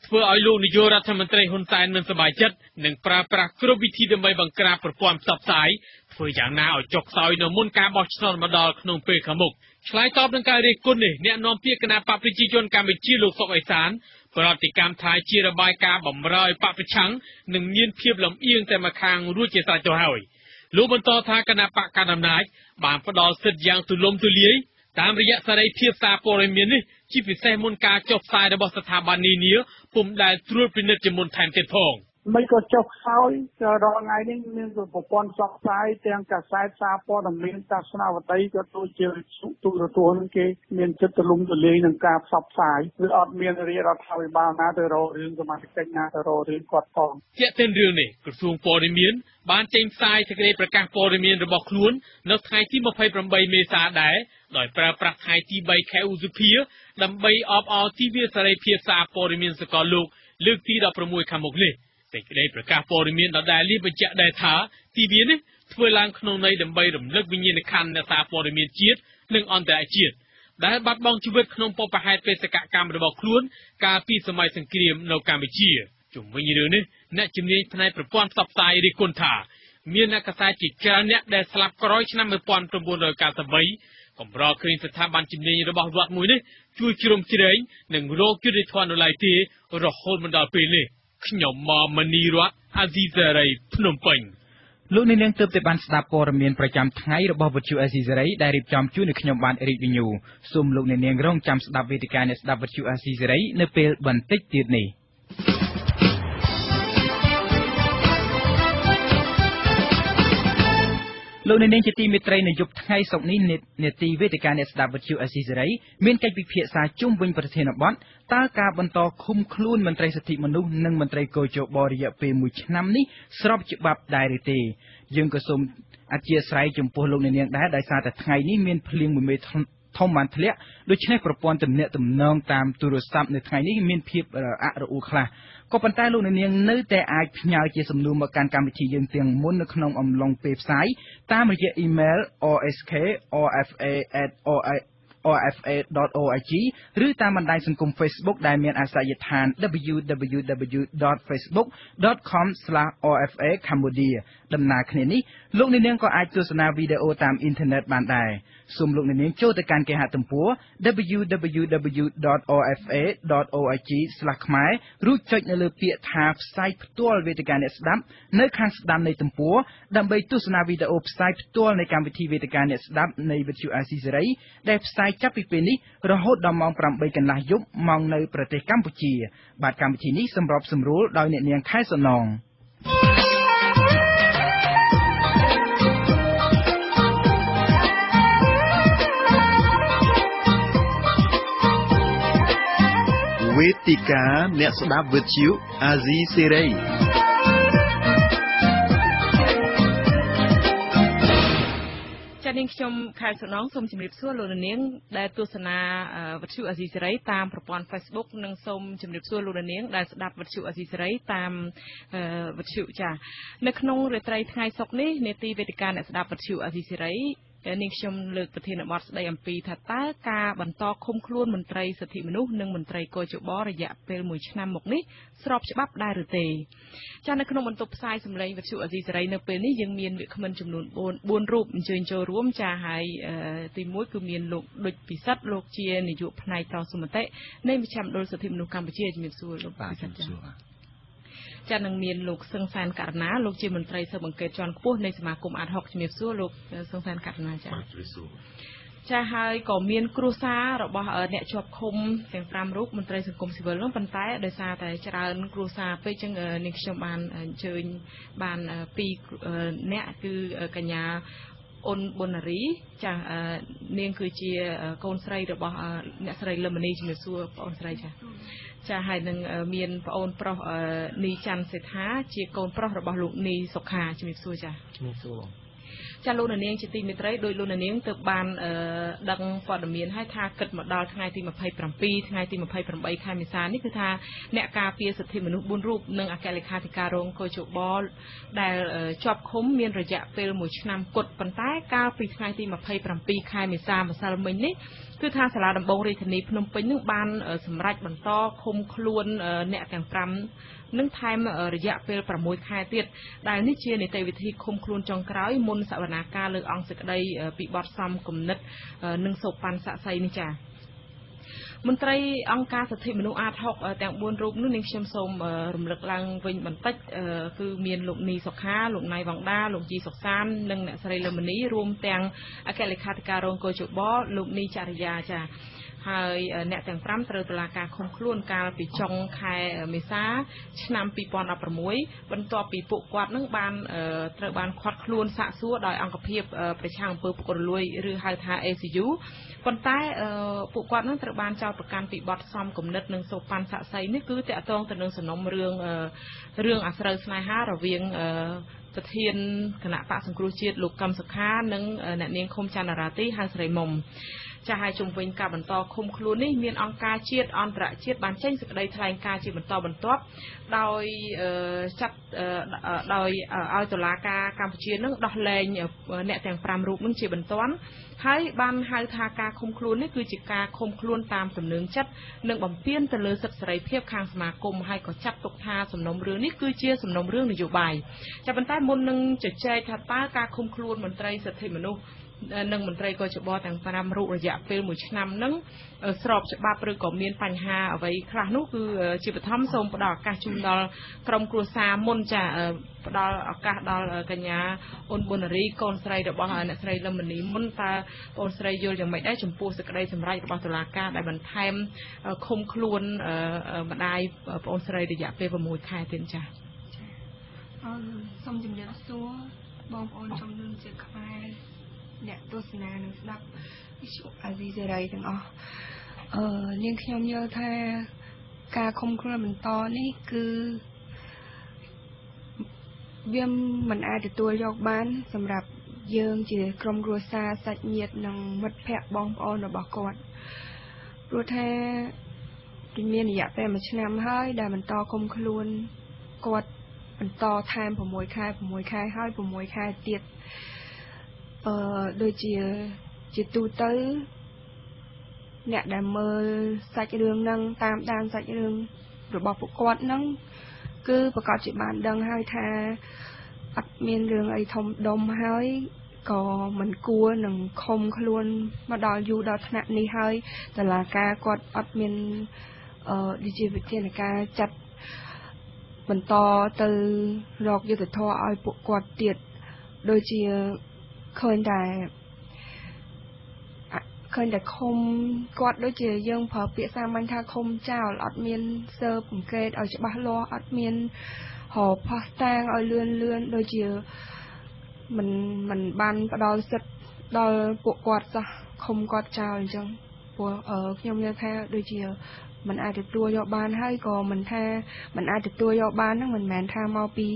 ធ្វើឲ្យលោកនាយករដ្ឋមន្ត្រីហ៊ុនសែនមិនសប្បាយចិត្តនិងប្រើប្រាស់គ្រប់វិធីដើម្បីបង្ក្រាបប្រព័ន្ធផ្សព្វផ្សាយធ្វើយ៉ាងណាឲ្យចុះខ្សោយនៅមុនការបោះឆ្នោតមកដល់ក្នុងពេលខាងមុខឆ្លើយតបនឹងការរិះគន់នេះអ្នកនាំពាក្យគណៈបកប្រជាជនកម្ពុជាលោកសុកអេសានប្រតិកម្មថាជារបាយការណ៍បំរើឲ្យបកប្រឆាំងនិងមានភាពលំអៀងតែម្ខាងរួចជាស្រេចទៅហើយលោកបន្តថាគណៈបកកណ្ដាលអំណាចបានផ្ដល់សិទ្ធិយ៉ាងទូលំទូលាយតាមរយៈសេរីភាពសារព័ត៌មាននេះជាពិសេសមុនការចុះផ្សាយរបស់ស្ថាប័ននានាពុំដែលត្រួតពិនិត្យជាមុនថែមទៀតផងមិនក៏ចុះខ្សោយរាល់ថ្ងៃនេះមានប្រព័ន្ធផ្សព្វផ្សាយទាំងកាសែតសារព័ត៌មានទស្សនវិទ្យាក៏ដូចជាទូរទស្សន៍គេមានចិត្តទូលំទូលាយនឹងការផ្សព្វផ្សាយវាអត់មានរាជរដ្ឋាភិបាលណាទៅរករឿងសមាជិកណាទៅរករឿងគាត់ផងជាក់ស្ដែងរឿងនេះក្រសួងព័ត៌មានបានចេញផ្សាយសេចក្តីប្រកាសព័ត៌មានរបស់ខ្លួននៅថ្ងៃទី28មេសាដែរដោយប្រើប្រាស់ថ្ងៃទី3ខែឧសភាដើម្បីអបអរទិវាសេរីភាពសារព័ត៌មានសកលលោកលើកទី16ខាងមុខនេះសេចក្តីប្រកាសព័ត៌មានដដែលនេះបញ្ជាក់ដែរថាទិវានេះធ្វើឡើងក្នុងន័យដើម្បីរំលឹកវិញ្ញាណក្ខន្ធអ្នកសារព័ត៌មានជាតិនិងអន្តរជាតិដែលបាត់បង់ជីវិតក្នុងបុព្វហេតុបេសកកម្មរបស់ខ្លួនកាលពីសម័យសង្គ្រាមនៅកម្ពុជាជុំវិញរឿងនេះអ្នកជំនាញផ្នែកប្រព័ន្ធផ្សព្វផ្សាយរិះគន់ថាមានអ្នកកាសែតជាច្រើនអ្នកដែលស្លាប់ក្រោយឆ្នាំ1993កម្រឃើញស្ថាប័នជំនាញរបស់រដ្ឋមួយនេះជួយជ្រោមជ្រែងនិងរកយុត្តិធម៌នៅឡើយទេរហូតមកដល់ពេលនេះខ្ញុំមកមនីរតអាស៊ីសេរីភ្នំពេញលោកនាងទើបតែបានស្ដាប់ព័ត៌មានប្រចាំថ្ងៃរបស់វិទ្យុអាស៊ីសេរីដែលរៀបចំជូននៅខ្ញុំបានរីកវិញ្ញូសូមលោកនាងរងចាំស្ដាប់វេទិកាអ្នកស្ដាប់វិទ្យុអាស៊ីសេរីនៅពេលបន្តិចទៀតនេះលោកនាងជាទីមេត្រីនៅយប់ថ្ងៃសុក្រនេះនេតិវេទិកាអ្នកស្ដាប់វិទ្យុអាស៊ីសេរីមានកិច្ចពិភាក្សាជុំវិញប្រធានបទតើការបន្តឃុំខ្លួនមន្ត្រីសិទ្ធិមនុស្សនិងមន្ត្រីកោជបរយៈពេល1ឆ្នាំនេះស្របច្បាប់ដែរឬទេយើងក៏សូមអធិស្ឋានចំពោះលោកនាងដែរដោយសារតែថ្ងៃនេះមានភ្លៀងមួយមេធំបានធ្លាក់ដូច្នេះប្រព័ន្ធទំនាក់ទំនងតាមទូរស័ព្ទនៅថ្ងៃនេះមានភាពរអាក់រអួលខ្លះក៏ប៉ុន្តែលោកនាងនៅតែអាចផ្ញើជាសំណួរមកកាន់កម្មវិធីយើងទាំងមុននៅក្នុងអំឡុងពេលផ្សាយតាមរយៈអ៊ីមែល rfa@rfa.org ឬតាមបណ្ដាញសង្គម Facebook ដែលមានអាសយដ្ឋាន www.facebook.com/rfa cambodia ដំណើរគ្នានេះលោកនាងក៏អាចទស្សនាវីដេអូតាមអ៊ីនធឺណិតបានដែរសូមលោកនាងចូលទៅកាន់គេហទំព័រ www.rfa.org/khmer រួចចុចនៅលើពាក្យថាផ្សាយផ្ទាល់វេទិកាអ្នកស្ដាប់នៅខាងស្ដាំនៃទំព័រដើម្បីទស្សនាវីដេអូផ្សាយផ្ទាល់នៃកម្មវិធីវេទិកាអ្នកស្ដាប់នៃវិទ្យុអាស៊ីសេរីដែលផ្សាយចាប់ពីពេលនេះរហូតដល់ម៉ោង 8 កន្លះយប់ម៉ោងនៅប្រទេសកម្ពុជាបាទកម្មវិធីនេះសម្របសម្រួលដោយអ្នកនាងខែសំណងវេទិកាអ្នកស្ដាប់វិទ្យុអាស៊ីសេរីនាងខ្ញុំខែសំណងសូមជម្រាបសួរលោកនាងដែលទស្សនាវិទ្យុអាស៊ីសេរីតាមប្រព័ន្ធ Facebook និងសូមជម្រាបសួរលោកនាងដែលស្ដាប់វិទ្យុអាស៊ីសេរីតាមវិទ្យុចា៎នៅក្នុងរាត្រីថ្ងៃសុក្រនេះនេតិវេទិកាអ្នកស្ដាប់វិទ្យុអាស៊ីសេរីនាងខ្ញុំលើកប្រធានបទស្ដីអំពីថាតើការបន្តឃុំខ្លួនមន្ត្រីសិទ្ធិមនុស្សនិងមន្ត្រីកោជបរយៈពេល1ឆ្នាំមកនេះស្របច្បាប់ដែរឬទេចា៎នៅក្នុងបន្ទប់ផ្សាយសម្លេងវិទ្យុអាស៊ីសេរីនៅពេលនេះយើងមានវាគ្មិនចំនួន4រូបអញ្ជើញចូលរួមចា៎ហើយទី1គឺមានលោកឌុចពិសិដ្ឋលោកជានាយកផ្នែកតស៊ូមតិនៃមជ្ឈមណ្ឌលសិទ្ធិមនុស្សកម្ពុជាជំរាបសួរលោកពិសិដ្ឋចា៎នឹងមានលោកសឹងសានករណាលោកជាមន្ត្រីស៊ើបអង្កេតជាន់ខ្ពស់នៃសមាគមអាត60ជំរាបសួរលោកសឹងសានករណាចា៎ចា៎ហើយក៏មានគ្រួសាររបស់អ្នកជាប់ឃុំទាំង5រូបមន្ត្រីសង្គមស៊ីវិលនោះប៉ុន្តែដោយសារតែច្រើនគ្រួសារពេកចឹងនាងខ្ញុំបានអញ្ជើញបាន2អ្នកគឺកញ្ញាអូនប៊ុនណារីចានាងគឺជាកូនស្រីរបស់អ្នកស្រីលឹមនីជំរាបសួរបងអូនស្រីចាហើយនឹងមានប្អូនប្រុសនីច័ន្ទសេដ្ឋាជាកូនប្រុសរបស់លោកនីសុខាជំរាបសួរចាជំរាបសួរចាលោកនាងជាទីមេត្រីដោយលោកនាងទៅបានដឹងព័ត៌មានឲ្យថាគិតមកដល់ថ្ងៃទី27ថ្ងៃទី28ខែមេសានេះគឺថាអ្នកការពារសិទ្ធិមនុស្ស4រូបនិងអគ្គលេខាធិការរងកោជបដែលជាប់ឃុំមានរយៈពេល1ឆ្នាំគត់ប៉ុន្តែកាលពីថ្ងៃទី27ខែមេសាម្សិលមិញនេះគឺថាសាលាដំបងរាជធានីភ្នំពេញនឹងបានសម្រេចបន្តឃុំខ្លួនអ្នកទាំង5នឹងថែមរយៈពេល6ខែទៀតដែលនេះជានីតិវិធីឃុំខ្លួនចុងក្រោយមុនសវនាការលើអង្គសេចក្តីពីបទសំគំនិតនិងសូប៉ាន់ស័ក្តិសិទ្ធិនេះចាមន្ត្រីអង្គការសិទ្ធិមនុស្សអាត6ទាំង4រូបនោះនាងខ្ញុំសូមរំលឹកឡើងវិញបន្តិចគឺមានលោកនីសុខាលោកណៃវ៉ងដាលោកជីសុកសាននិងអ្នកស្រីលឹមនីរួមទាំងអគ្គលេខាធិការរងកោជបលោកនីចរិយាចាហើយអ្នកទាំង5ត្រូវតុលាការឃុំខ្លួនកាលពីចុងខែមេសាឆ្នាំ2016បន្ទាប់ពីពួកគាត់នឹងបានត្រូវបានឃាត់ខ្លួនសាកសួរដោយអង្គភាពប្រឆាំងអំពើពុករលួយឬហៅថា ACU ប៉ុន្តែពួកគាត់នឹងត្រូវបានចោទប្រកាន់ពីបទសំគំនិតនិងសូប៉ាន់ស័ក្តិសិទ្ធិនេះគឺតាក់ទងទៅនឹងសំណុំរឿងអាស្រូវស្នេហារវាងប្រធានគណៈបកសង្គ្រោះជាតិលោកកឹមសុខានិងអ្នកនាងឃុំច័ន្ទរាទីហៅស្រីមុំចាឲ្យជុំវិញការបន្តឃុំខ្លួននេះមានអង្គការជាតិអន្តរជាតិបានចេញសេចក្តីថ្លែងការណ៍ជាបន្តបន្ទាប់ដោយចាត់ដោយឲ្យតុលាការកម្ពុជានឹងដោះលែងអ្នកទាំង5រូបនឹងជាបន្ទាន់ហើយបានហៅថាការឃុំខ្លួននេះគឺជាការឃុំខ្លួនតាមទំនឹងចិត្តនិងបំពានទៅលើសិទ្ធិសេរីភាពខាងសមាគមហើយក៏ចាត់ទុកថាសំណុំរឿងនេះគឺជាសំណុំរឿងនយោបាយចាប៉ុន្តែមុននឹងជជែកថាតើការឃុំខ្លួនមន្ត្រីសិទ្ធិមនុស្សនិងមន្ត្រីកោជបទាំង5រូបរយៈពេល1ឆ្នាំនឹងស្របច្បាប់ឬក៏មានបញ្ហាអ្វីខ្លះនោះគឺជាបឋមសូមផ្ដល់ឱកាសជូនដល់ក្រុមគ្រួសារមុនចាផ្ដល់ឱកាសដល់កញ្ញាអូនប៊ុននារីកូនស្រីរបស់អ្នកស្រីលឹមមនីមុនតើបងស្រីយល់យ៉ាងម៉េចដែរចំពោះសេចក្តីសម្រេចរបស់តុលាការដែលបន្ថែមឃុំខ្លួនម្ដាយបងស្រីរយៈពេល6ខែទៀតចាសូមជំរាបសួរបងប្អូនចំនួនជាខ្មែរអ្នកទស្សនានឹងស្ដាប់វិទ្យុអាស៊ីសេរីទាំងអស់នាងខ្ញុំយល់ថាការឃុំខ្លួនបន្តនេះគឺវាមិនអាចទទួលយកបានសម្រាប់យើងជាក្រុមគ្រួសារសាច់ញាតិនិងមិត្តភ័ក្តិបងប្អូនរបស់គាត់ព្រោះថាមានរយៈពេល1ឆ្នាំហើយដែលបន្តឃុំខ្លួនគាត់បន្តថែម6ខែហើយ6ខែទៀតដូចជាទូទៅអ្នកដែលមើលសាច់រឿងហ្នឹងតាមដានសាច់រឿងរបស់ពួកគាត់ហ្នឹងគឺប្រកាសជាបានដឹងហើយថាអត់មានរឿងអីធំដុំហើយក៏មិនគួរនឹងឃុំខ្លួនមកដល់យូរដល់ថ្នាក់នេះហើយតឡាការគាត់អត់មានដូចជាវិធានការចាត់បន្តទៅរកយុត្តិធម៌ឲ្យពួកគាត់ទៀតដូចជាឃើញតែឃុំគាត់ដូចជាយើងប្រើពាក្យសាមញ្ញថាឃុំចោលអត់មានស៊ើបអង្កេតឲ្យច្បាស់លាស់អត់មានរកផុសតាងឲ្យលឿនដូចជាមិនបានផ្ដល់សិទ្ធិដល់ពួកគាត់សោះឃុំគាត់ចោលអញ្ចឹងព្រោះខ្ញុំយល់ថាដូចជាមិនអាចទទួលយកបានហើយក៏មិនថាមិនអាចទទួលយកបានហ្នឹងមិនមែនថាមកពី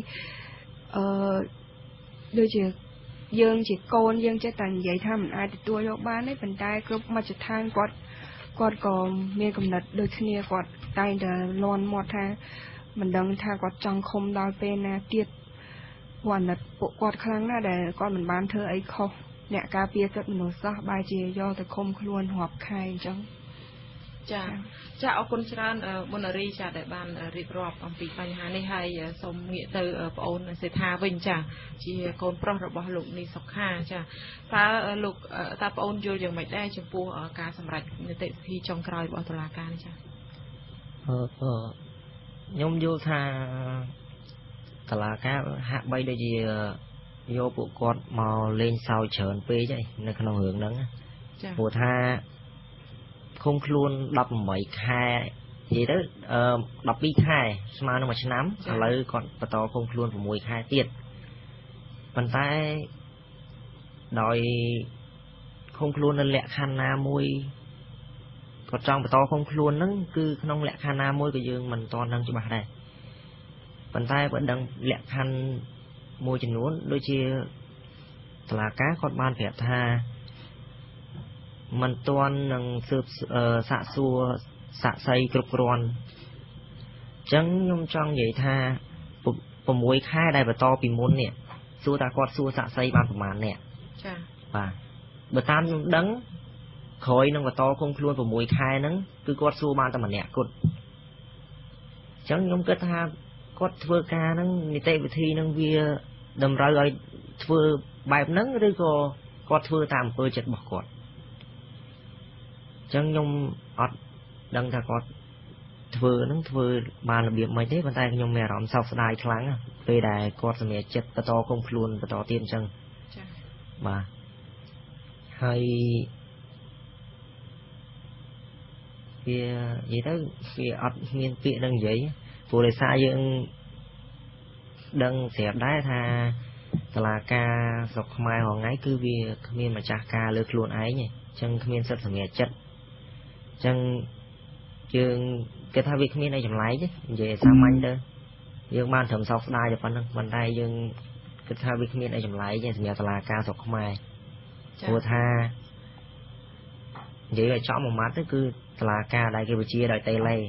ដូចជាយើងជាកូនយើងចេះតែនិយាយថាមិនអាចទទួលយកបានទេប៉ុន្តែគ្រប់មជ្ឈដ្ឋានគាត់ក៏មានគំនិតដូចគ្នាគាត់តែងតែលន់មាត់ថាមិនដឹងថាគាត់ចង់ឃុំដល់ពេលណាទៀតព្រោះអាណិតពួកគាត់ខ្លាំងណាស់ដែលគាត់មិនបានធ្វើអីខុសអ្នកការពារសិទ្ធិមនុស្សសោះបែរជាយកទៅឃុំខ្លួនរាប់ខែអញ្ចឹងចាអរគុណច្រើនមុននារីចាដែលបានរៀបរាប់អំពីបញ្ហានេះហើយសូមងាកទៅប្អូនសេដ្ឋាវិញចាជាកូនប្រុសរបស់លោកនីសុខាចាតើប្អូនយល់យ៉ាងម៉េចដែរចំពោះការសម្រេចនីតិវិធីចុងក្រោយរបស់តុលាការនេះចាខ្ញុំយល់ថាតុលាការហាក់បីដូចជាយកពួកគាត់មកលេងសើចច្រើនពេកហើយនៅក្នុងរឿងហ្នឹងព្រោះថាឃុំខ្លួន18ខែនិយាយទៅ12ខែស្មើនឹង1ឆ្នាំឥឡូវគាត់បន្តឃុំខ្លួន6ខែទៀតប៉ុន្តែដោយឃុំខ្លួននៅលក្ខខណ្ឌណាមួយគាត់ចង់បន្តឃុំខ្លួនហ្នឹងគឺក្នុងលក្ខខណ្ឌណាមួយក៏យើងមិនទាន់ដឹងច្បាស់ដែរប៉ុន្តែបើដឹងលក្ខខណ្ឌមួយចំនួនដូចជាตลาดก้าคนบ้านแผลท่ามันตัวนังสืบสะซัวสะไซกรุบกรอนจังยมจังใหญ่ท่าผมมวยค่ายได้ประตอปีมุนเนี่ยสู้ตากอดสู้สะไซบานประมาณเนี่ยป่ะเบอร์ตามดังคอยนังประตอคงคล้วนผมมวยค่ายนั้นคือกอดสู้บานแต่มันเนี่ยกดจังยมเกิดท่ากอดเฟื่อกานั้นในเตะวิธีนังเวียดำไรเลยเฟื่อแบบนั้นหรือก็กอดเฟื่อตามเปิดจัดบอกกอดจังยมอดดังถ้ากอดเฟื่อนั้นเฟื่อบานระเบียบไม่ได้บรรทัดยมแม่รำเศร้าสลายครั้งไปได้กอดเสมียจัดประตอคงคล้วนประตอเตียนจังมาให้เวียvậy đóเวียอดเมียนเปียดังvậyผู้ใดซายังดังเสียบได้ท่าตลาดกาสกไม้ของไงคือเวียเมียนมาจากกาเลือกล้วนไอ้เนี่ยจังเมียนสัตว์เสมียจัดจังจึงcáiท่าวิเมียนได้จำไรchứ về sao manh đó dương ban thầm sau đai được phần đây dương cáiท่าวิเมียนได้จำไรchứเมียตลาดกาสกไม้ผู้ท่าvậy là chọn một mắt đó cứ là ca đại cái chia đại tây lây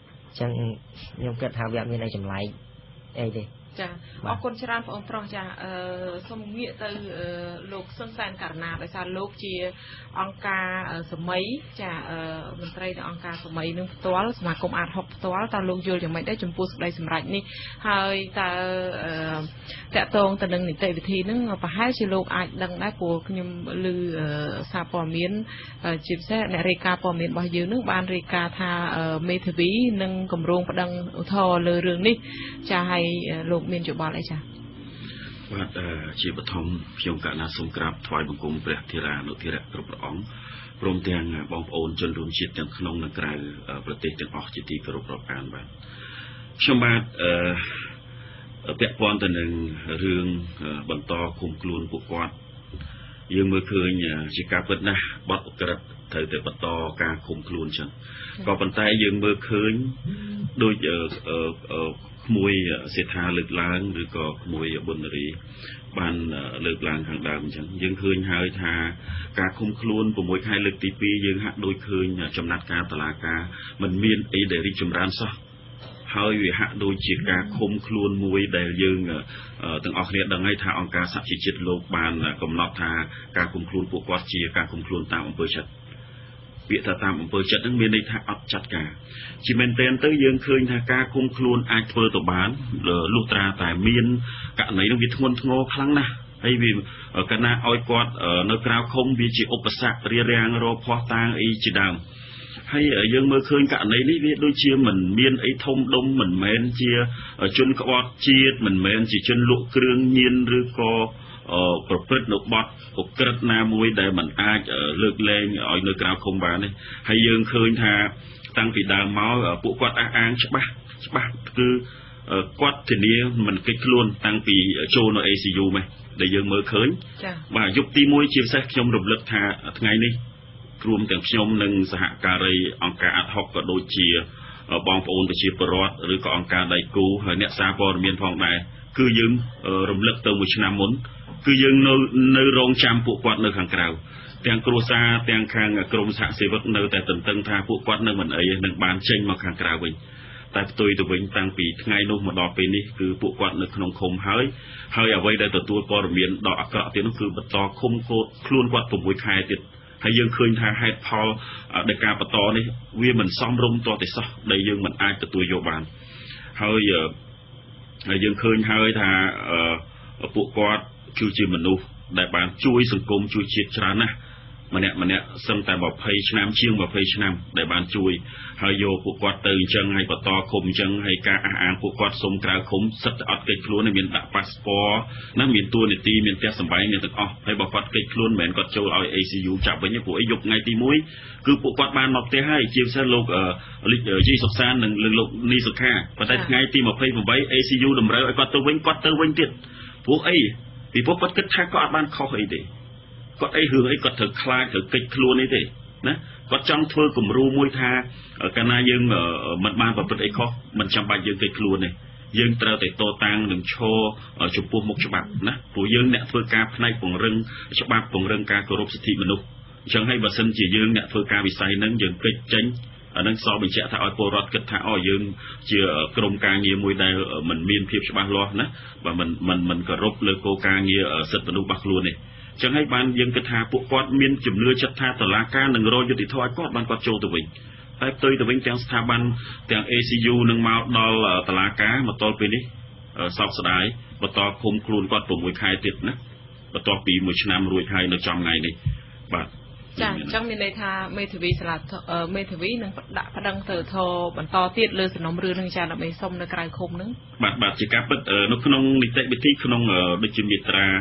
chẳng nhưng kết hợp với này chậm lại đây đi ចាអរគុណច្រើនបងប្រុសចាសូមងាកទៅលោកសុនសានករណាដោយសារលោកជាអង្គការសម័យចាមន្ត្រីនៃអង្គការសម័យនឹងផ្ទាល់សមាគមអាត60ផ្ទាល់តើលោកយល់យ៉ាងម៉េចដែរចំពោះសេចក្តីសម្រេចនេះហើយតើតកតងទៅនឹងនីតិវិធីនឹងប្រហែលជាលោកអាចដឹងដែរព្រោះខ្ញុំឮសារព័ត៌មានជាពិសេសអ្នករាយការណ៍ព័ត៌មានរបស់យើងនឹងបានរាយការណ៍ថាមេធាវីនឹងគម្រោងប្តឹងឧទ្ធរណ៍លើរឿងនេះចាហើយលោកមានយោបល់អីចាបាទជាបឋមខ្ញុំកណាសូមក្រាបថ្វាយបង្គំព្រះធេរានុធេរៈគ្រប់ព្រះអង្គព្រមទាំងបងប្អូនជនរួមជាតិទាំងក្នុងនិងក្រៅប្រទេសទាំងអស់ជាទីគោរពរាប់អានបាទខ្ញុំបាទពាក់ព័ន្ធទៅនឹងរឿងបន្តគុំខ្លួនពួកគាត់យើងមើលឃើញជាការពិតណាស់បទក្រិតត្រូវតែបន្តការគុំខ្លួនចឹងក៏ប៉ុន្តែយើងមើលឃើញដូចក្មួយសេដ្ឋាលើកឡើងឬក៏ក្មួយបុណ្យរីបានលើកឡើងខាងដើមអញ្ចឹងយើងឃើញហើយថាការឃុំខ្លួន6ខែលើកទី2យើងហាក់ដូចឃើញចំណាត់ការតុលាការមិនមានអីដែលរីកចម្រើនសោះហើយវាហាក់ដូចជាការឃុំខ្លួនមួយដែលយើងទាំងអស់គ្នាដឹងហើយថាអង្គការសហជីវជាតិលោកបានកំណត់ថាការឃុំខ្លួនពួកគាត់ជាការឃុំខ្លួនតាមអំពើចិត្តពាក្យថាតាមអំពើចិត្តហ្នឹងមានន័យថាអត់ចាត់ការជាមែនទែនទៅយើងឃើញថាការឃុំខ្លួនអាចធ្វើទៅបានលុះត្រាតែមានករណីនោះវាធ្ងន់ធ្ងរខ្លាំងណាស់ហើយវាកណាឲ្យគាត់នៅក្រៅឃុំវាជាឧបសគ្គរារាំងរកភ័ស្តុតាងអីជាដើមហើយយើងមើលឃើញករណីនេះវាដូចជាមិនមានអីធំដុំមិនមែនជាជនក្បត់ជាតិមិនមែនជាជនលក់គ្រឿងញៀនឬក៏ប្រព្រឹត្តនៅបទឧក្រិដ្ឋណាមួយដែលមិនអាចលើកលែងឲ្យនៅក្រៅឃុំបានទេហើយយើងឃើញថាតាំងពីដើមមកពួកគាត់អះអាងច្បាស់គឺគាត់ធានាមិនកិច្ចខ្លួនតាំងពីចូលនៅ ACU មកដែលយើងមើលឃើញបាទយុគទី1ជាពិសេសខ្ញុំរំលឹកថាថ្ងៃនេះរួមទាំងខ្ញុំនិងសហការីអង្គការអាត់ហុកក៏ដូចជាបងប្អូនប្រជាពលរដ្ឋឬក៏អង្គការដៃគូហើយអ្នកសារព័ត៌មានផងដែរគឺយើងរំលឹកទៅមួយឆ្នាំមុនគឺយើងនៅរងចាំពួកគាត់នៅខាងក្រៅទាំងគ្រួសារទាំងខាងក្រមសហសេវកនៅតែតន្ទឹងថាពួកគាត់នឹងមិនអីនឹងបានចេញមកខាងក្រៅវិញតែផ្ទុយទៅវិញតាំងពីថ្ងៃនោះមកដល់ពេលនេះគឺពួកគាត់នៅក្នុងឃុំហើយអ្វីដែលទទួលព័ត៌មានដល់អាក្រក់ទៀតនោះគឺបន្តឃុំខ្លួនគាត់6ខែទៀតហើយយើងឃើញថាហេតុផលនៃការបន្តនេះវាមិនសមរម្យទាល់តែសោះដែលយើងមិនអាចទទួលយកបានហើយយើងឃើញហើយថាពួកគាត់គឺជាមនុស្សដែលបានជួយសង្គមជួយជាតិច្រើនណាស់ម្នាក់សឹងតែ20ឆ្នាំជាង20ឆ្នាំដែលបានជួយហើយយកពួកគាត់ទៅអញ្ចឹងហើយបន្តឃុំអញ្ចឹងហើយការអះអាងពួកគាត់សុំក្រៅឃុំសិតតែអត់កិច្ចខ្លួនមានដាក់ប៉ាសពតណាមានតួនាទីមានផ្ទះសម្បែងមានទាំងអស់ហើយបើគាត់កិច្ចខ្លួនមិនមែនគាត់ចូលឲ្យ ACU ចាប់វិញទេព្រោះអីយកថ្ងៃទី1គឺពួកគាត់បានមកផ្ទះហើយជាពិសេសលោកជីសុកសាននិងលោកនីសុខាប៉ុន្តែថ្ងៃទី28 ACU តម្រូវឲ្យគាត់ទៅវិញទៀតព្រោះអីពីព្រោះគាត់គិតថាគាត់អត់បានខុសអីទេគាត់អីរឿងអីគាត់ត្រូវខ្លាចត្រូវកិច្ចខ្លួនអីទេណាគាត់ចង់ធ្វើគំរូមួយថាកាលណាយើងមិនបានប្រព្រឹត្តអីខុសមិនចាំបាច់យើងកិច្ចខ្លួនទេយើងត្រូវតែតតាំងនឹងឈរចំពោះមុខច្បាប់ណាព្រោះយើងអ្នកធ្វើការផ្នែកពង្រឹងច្បាប់ពង្រឹងការគោរពសិទ្ធិមនុស្សអញ្ចឹងហើយបើសិនជាយើងអ្នកធ្វើការវិស័យហ្នឹងយើងពេចចេញអានឹងសល់បញ្ជាក់ថាឲ្យពលរដ្ឋគិតថាយើងជាក្រុមការងារមួយដែលមិនមានភាពច្បាស់លាស់ណាបើមិនគោរពលើគោលការណ៍ងារសិទ្ធិមនុស្សរបស់ខ្លួននេះអញ្ចឹងហើយបានយើងគិតថាពួកគាត់មានជំនឿចិត្តថាតុលាការនឹងរកយុត្តិធម៌ឲ្យគាត់បានគាត់ចូលទៅវិញហើយផ្ទុយទៅវិញទាំងស្ថាប័នទាំង ACU នឹងមកដល់តុលាការមកទល់ពេលនេះសោកស្ដាយបន្តឃុំខ្លួនគាត់6ខែទៀតណាបន្ទាប់ពី1ឆ្នាំរួចហើយនៅចំថ្ងៃនេះបាទចាអញ្ចឹងមានន័យថាមេធាវីសាលាមេធាវីនឹងដាក់ប្តឹងទៅធរបន្តទៀតលើសំណុំរឿងនឹងចាដើម្បីសុំនៅក្រៅឃុំហ្នឹងបាទជាការពិតនៅក្នុងនីតិវិធីក្នុងដូចជាមាត្រា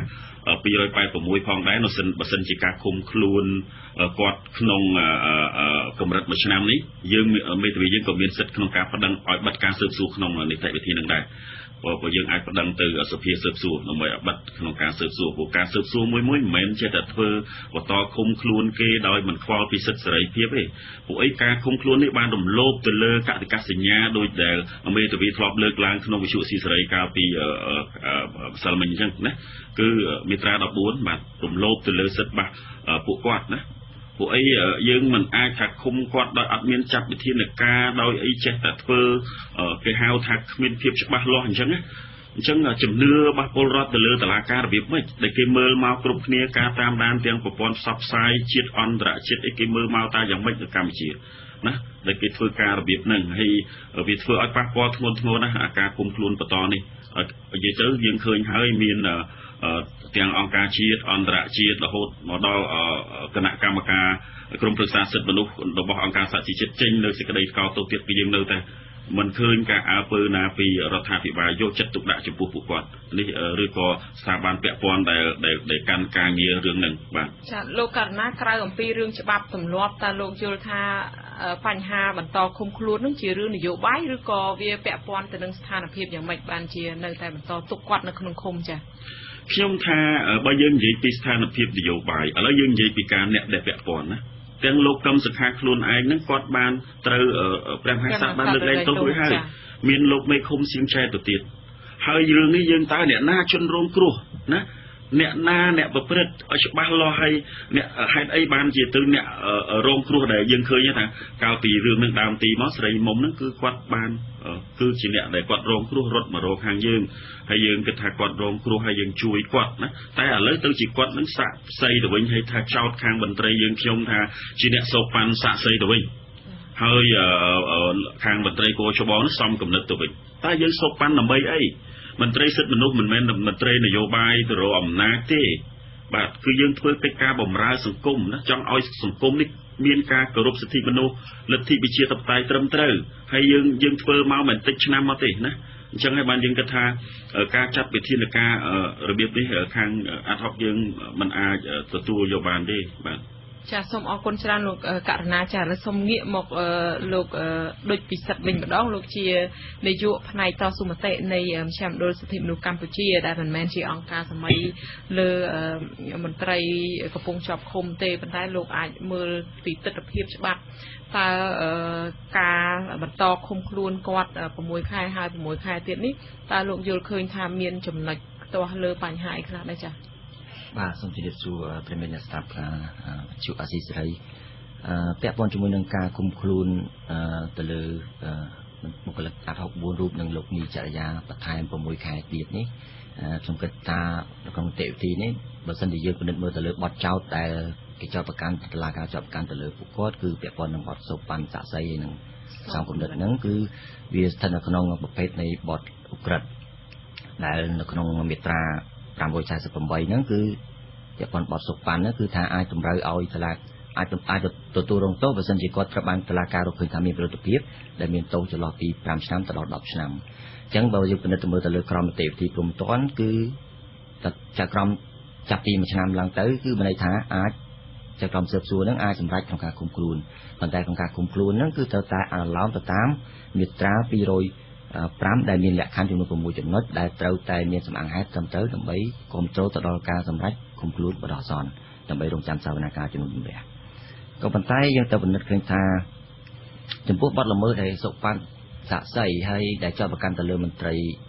286ផងដែរនៅបើសិនជាការឃុំខ្លួនគាត់ក្នុងកម្រិត1ឆ្នាំនេះយើងមេធាវីយើងក៏មានសិទ្ធិក្នុងការប្តឹងឲ្យបិទការស៊ើបសួរក្នុងនីតិវិធីនឹងដែរព្រោះយើងអាចប្តឹងទៅសភាស៊ើបសួរដើម្បីឲ្យបិទក្នុងការស៊ើបសួរព្រោះការស៊ើបសួរមួយមិនមែនចេះតែធ្វើបន្តឃុំខ្លួនគេដោយមិនខ្វល់ពីសិទ្ធិសេរីភាពទេព្រោះអីការឃុំខ្លួននេះបានរំលោភទៅលើកតិកាសញ្ញាដោយដែលមេធាវីធ្លាប់លើកឡើងក្នុងវិទ្យុស៊ីសេរីកាលពីម្សិលមិញអញ្ចឹងណាគឺមាត្រា14បាទរំលោភទៅលើសិទ្ធិរបស់ពួកគាត់ណាព្រោះអីយើងមិនអាចថាឃុំគាត់ដោយអត់មានចាត់វិធានការដោយអីចេះតែធ្វើគេហៅថាគ្មានភាពច្បាស់លាស់អញ្ចឹងណាអញ្ចឹងជំនឿរបស់ពលរដ្ឋទៅលើតុលាការរបៀបម៉េចដែលគេមើលមកគ្រប់គ្នាការតាមដានទាំងប្រព័ន្ធផ្សព្វផ្សាយជាតិអន្តរជាតិអីគេមើលមកតើយ៉ាងម៉េចនៅកម្ពុជាណាដែលគេធ្វើការរបៀបហ្នឹងហើយវាធ្វើឲ្យប៉ះពាល់ធ្ងន់ធ្ងរណាស់អាការគុំខ្លួនបន្តនេះនិយាយទៅយើងឃើញហើយមានទាំងអង្គការជាតិអន្តរជាតិរហូតមកដល់គណៈកម្មការក្រមប្រឹក្សាសិទ្ធិមនុស្សរបស់អង្គការសហជីវជាតិចេញនៅសេចក្តីស្កោតទោសទៀតគឺយើងនៅតែមិនឃើញការអើពើណាពីរដ្ឋាភិបាលយកចិត្តទុកដាក់ចំពោះពួកគាត់នេះឬក៏ស្ថាប័នពាក់ព័ន្ធដែលកាន់ការងាររឿងហ្នឹងបាទចាលោកករណីក្រៅអំពីរឿងច្បាប់ទម្លាប់តើលោកយល់ថាបញ្ហាបន្តឃុំខ្លួននឹងជារឿងនយោបាយឬក៏វាពាក់ព័ន្ធទៅនឹងស្ថានភាពយ៉ាងម៉េចបានជានៅតែបន្តទុកគាត់នៅក្នុងឃុំចាខ្ញុំថាបើយើងនិយាយពីស្ថានភាពនយោបាយឥឡូវយើងនិយាយពីការអ្នកដែលពាក់ព័ន្ធណាទាំងលោកកឹមសុខាខ្លួនឯងហ្នឹងគាត់បានត្រូវព្រះមហាក្សត្របានលើកលែងទោសរួចហើយមានលោកមេឃុំសៀងឆែទៅទៀតហើយរឿងនេះយើងតើអ្នកណាជនរងគ្រោះណាអ្នកណាអ្នកប្រព្រឹត្តឲ្យច្បាស់លាស់ហើយអ្នកហេតុអីបានជាទៅអ្នករងគ្រោះដែលយើងឃើញថាកាលពីរឿងនឹងដើមទីមកស្រីមុំហ្នឹងគឺគាត់បានគឺជាអ្នកដែលគាត់រងគ្រោះរត់មករកខាងយើងហើយយើងគិតថាគាត់រងគ្រោះហើយយើងជួយគាត់ណាតែឥឡូវទៅជាគាត់នឹងសាក់ផ្សៃទៅវិញហើយថាចោតខាងមន្ត្រីយើងខ្ញុំថាជាអ្នកសោកប៉ាន់សាក់ផ្សៃទៅវិញហើយខាងមន្ត្រីគោច្បងសំគំនិតទៅវិញតែយើងសោកប៉ាន់ដើម្បីអីមន្ត្រីសិទ្ធិមនុស្សមិនមែនមន្ត្រីនយោបាយទៅរកអំណាចទេបាទគឺយើងធ្វើកិច្ចការបម្រើសង្គមណាចង់ឲ្យសង្គមនេះមានការគោរពសិទ្ធិមនុស្សលទ្ធិប្រជាធិបតេយ្យត្រឹមត្រូវហើយយើងធ្វើមកមិនតិចឆ្នាំមកទេណាអញ្ចឹងហើយបានយើងគិតថាការចាត់វិធានការរបៀបនេះខាងអាត់ហុកយើងមិនអាចទទួលយកបានទេបាទចាសូមអរគុណច្រើនលោកករណាចាឥឡូវសូមងាកមកលោកដូចពិសិដ្ឋវិញម្ដងលោកជានាយកផ្នែកតស៊ូមតិនៃមជ្ឈមណ្ឌលសិទ្ធិមនុស្សកម្ពុជាដែលមិនមែនជាអង្គការសម័យលើមន្ត្រីកំពុងជាប់ឃុំទេប៉ុន្តែលោកអាចមើលពីទស្សនវិជ្ជាច្បាប់តើការបន្តឃុំខ្លួនគាត់6ខែហើយ6ខែទៀតនេះតើលោកយល់ឃើញថាមានចំណុចផ្ទាស់លើបញ្ហាអីខ្លះដែរចាបាទសូមជម្រាបសួរប្រិយមិត្តអ្នកស្ដាប់ជួអាស៊ីសេរីពាក់ព័ន្ធជាមួយនឹងការឃុំខ្លួនទៅលើបុគ្គលិកអាត់ហុក4រូបនិងលោកនីចរិយាបន្ថែម6ខែទៀតនេះខ្ញុំគិតថាក្នុងនីតិវិធីនេះបើសិនជាយើងពិនិត្យមើលទៅលើបទចោទដែលគេចោទប្រកាន់តុលាការចោទប្រកាន់ទៅលើពួកគាត់គឺពាក់ព័ន្ធនឹងបទសោកប៉ាន់សាក់សីនិងសំគំនិតហ្នឹងគឺវាស្ថិតនៅក្នុងប្រភេទនៃបទឧក្រិដ្ឋដែលនៅក្នុងមាត្រា548ហ្នឹងគឺពាក់ព័ន្ធបទសោកប៉ាន់ហ្នឹងគឺថាអាចតម្រូវឲ្យតុលាអាចទទួលរងទោសបើសិនជាគាត់ត្រូវបានតុលាការរកឃើញថាមានប្រតិភិបដែលមានទោសចន្លោះពី5ឆ្នាំទៅដល់10ឆ្នាំអញ្ចឹងបើយើងពិនិត្យទៅមើលទៅលើក្រមនីតិវិធីព្រំទាន់គឺចាក្រមចាប់ពី1ឆ្នាំឡើងទៅគឺមានន័យថាអាចចាក្រមស៊ើបសួរហ្នឹងអាចសម្រេចក្នុងការឃុំខ្លួនប៉ុន្តែក្នុងការឃុំខ្លួនហ្នឹងគឺត្រូវតែអនុលោមទៅតាមមាត្រា205ដែលមានលក្ខខណ្ឌចំនួន6ចំណុចដែលត្រូវតែមានសម្អាងហេតុត្រឹមត្រូវដើម្បីគ្រប់គ្រងទៅដល់ការសម្រេចឃុំខ្លួនបដិសន្ធដើម្បីរងចាំសវនកម្មជំនុំជម្រះក៏ប៉ុន្តែយើងទៅពិនិត្យឃើញថាចំពោះបទល្មើសដែលសុកប៉ាន់សាក់សីហើយដែលចោទប្រកាន់ទៅលើមន្ត្រី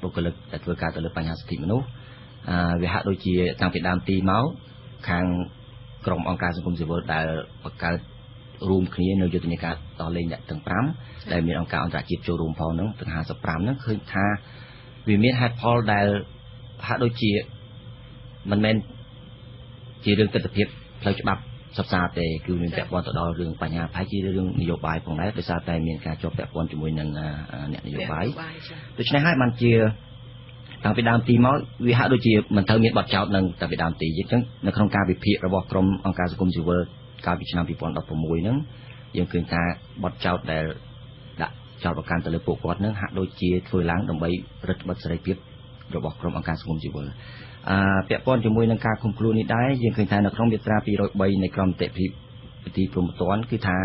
បុគ្គលិកដែលធ្វើការទៅលើបញ្ហាសិទ្ធិមនុស្សវាហាក់ដូចជាតាំងពីដើមទីមកខាងក្រុមអង្គការសង្គមស៊ីវិលដែលបង្កើតរួមគ្នានៅយុទ្ធនាការតលេងអ្នកទាំង5ដែលមានអង្គការអន្តរជាតិចូលរួមផងហ្នឹងទាំង55ហ្នឹងឃើញថាវាមានហេតុផលដែលហាក់ដូចជាមិនមែនជារឿងទស្សនវិជ្ជាផ្លូវច្បាប់សិក្សាទេគឺមានពាក់ព័ន្ធទៅដល់រឿងបញ្ហាប្រហែលជារឿងនយោបាយផងដែរដោយសារតែមានការជាប់ពាក់ព័ន្ធជាមួយនឹងអ្នកនយោបាយដូច្នេះហើយបានជាតាំងពីដើមទីមកវាហាក់ដូចជាមិនត្រូវមានបទចោទនឹងតាំងពីដើមទីអញ្ចឹងនៅក្នុងការវិភាគរបស់ក្រុមអង្គការសង្គមស៊ីវិលកាលពីឆ្នាំ2016ហ្នឹងយើងឃើញថាបទចោទដែលដាក់ចោទប្រកាន់ទៅលើពួកគាត់ហ្នឹងហាក់ដូចជាធ្វើឡើងដើម្បីរឹតបន្តឹងសេរីភាពរបស់ក្រុមអង្គការសង្គមស៊ីវិលពាក់ព័ន្ធជាមួយនឹងការឃុំខ្លួននេះដែរយើងឃើញថានៅក្នុងមាត្រា203នៃក្រមនីតិវិធីព្រហ្មទណ្ឌគឺថា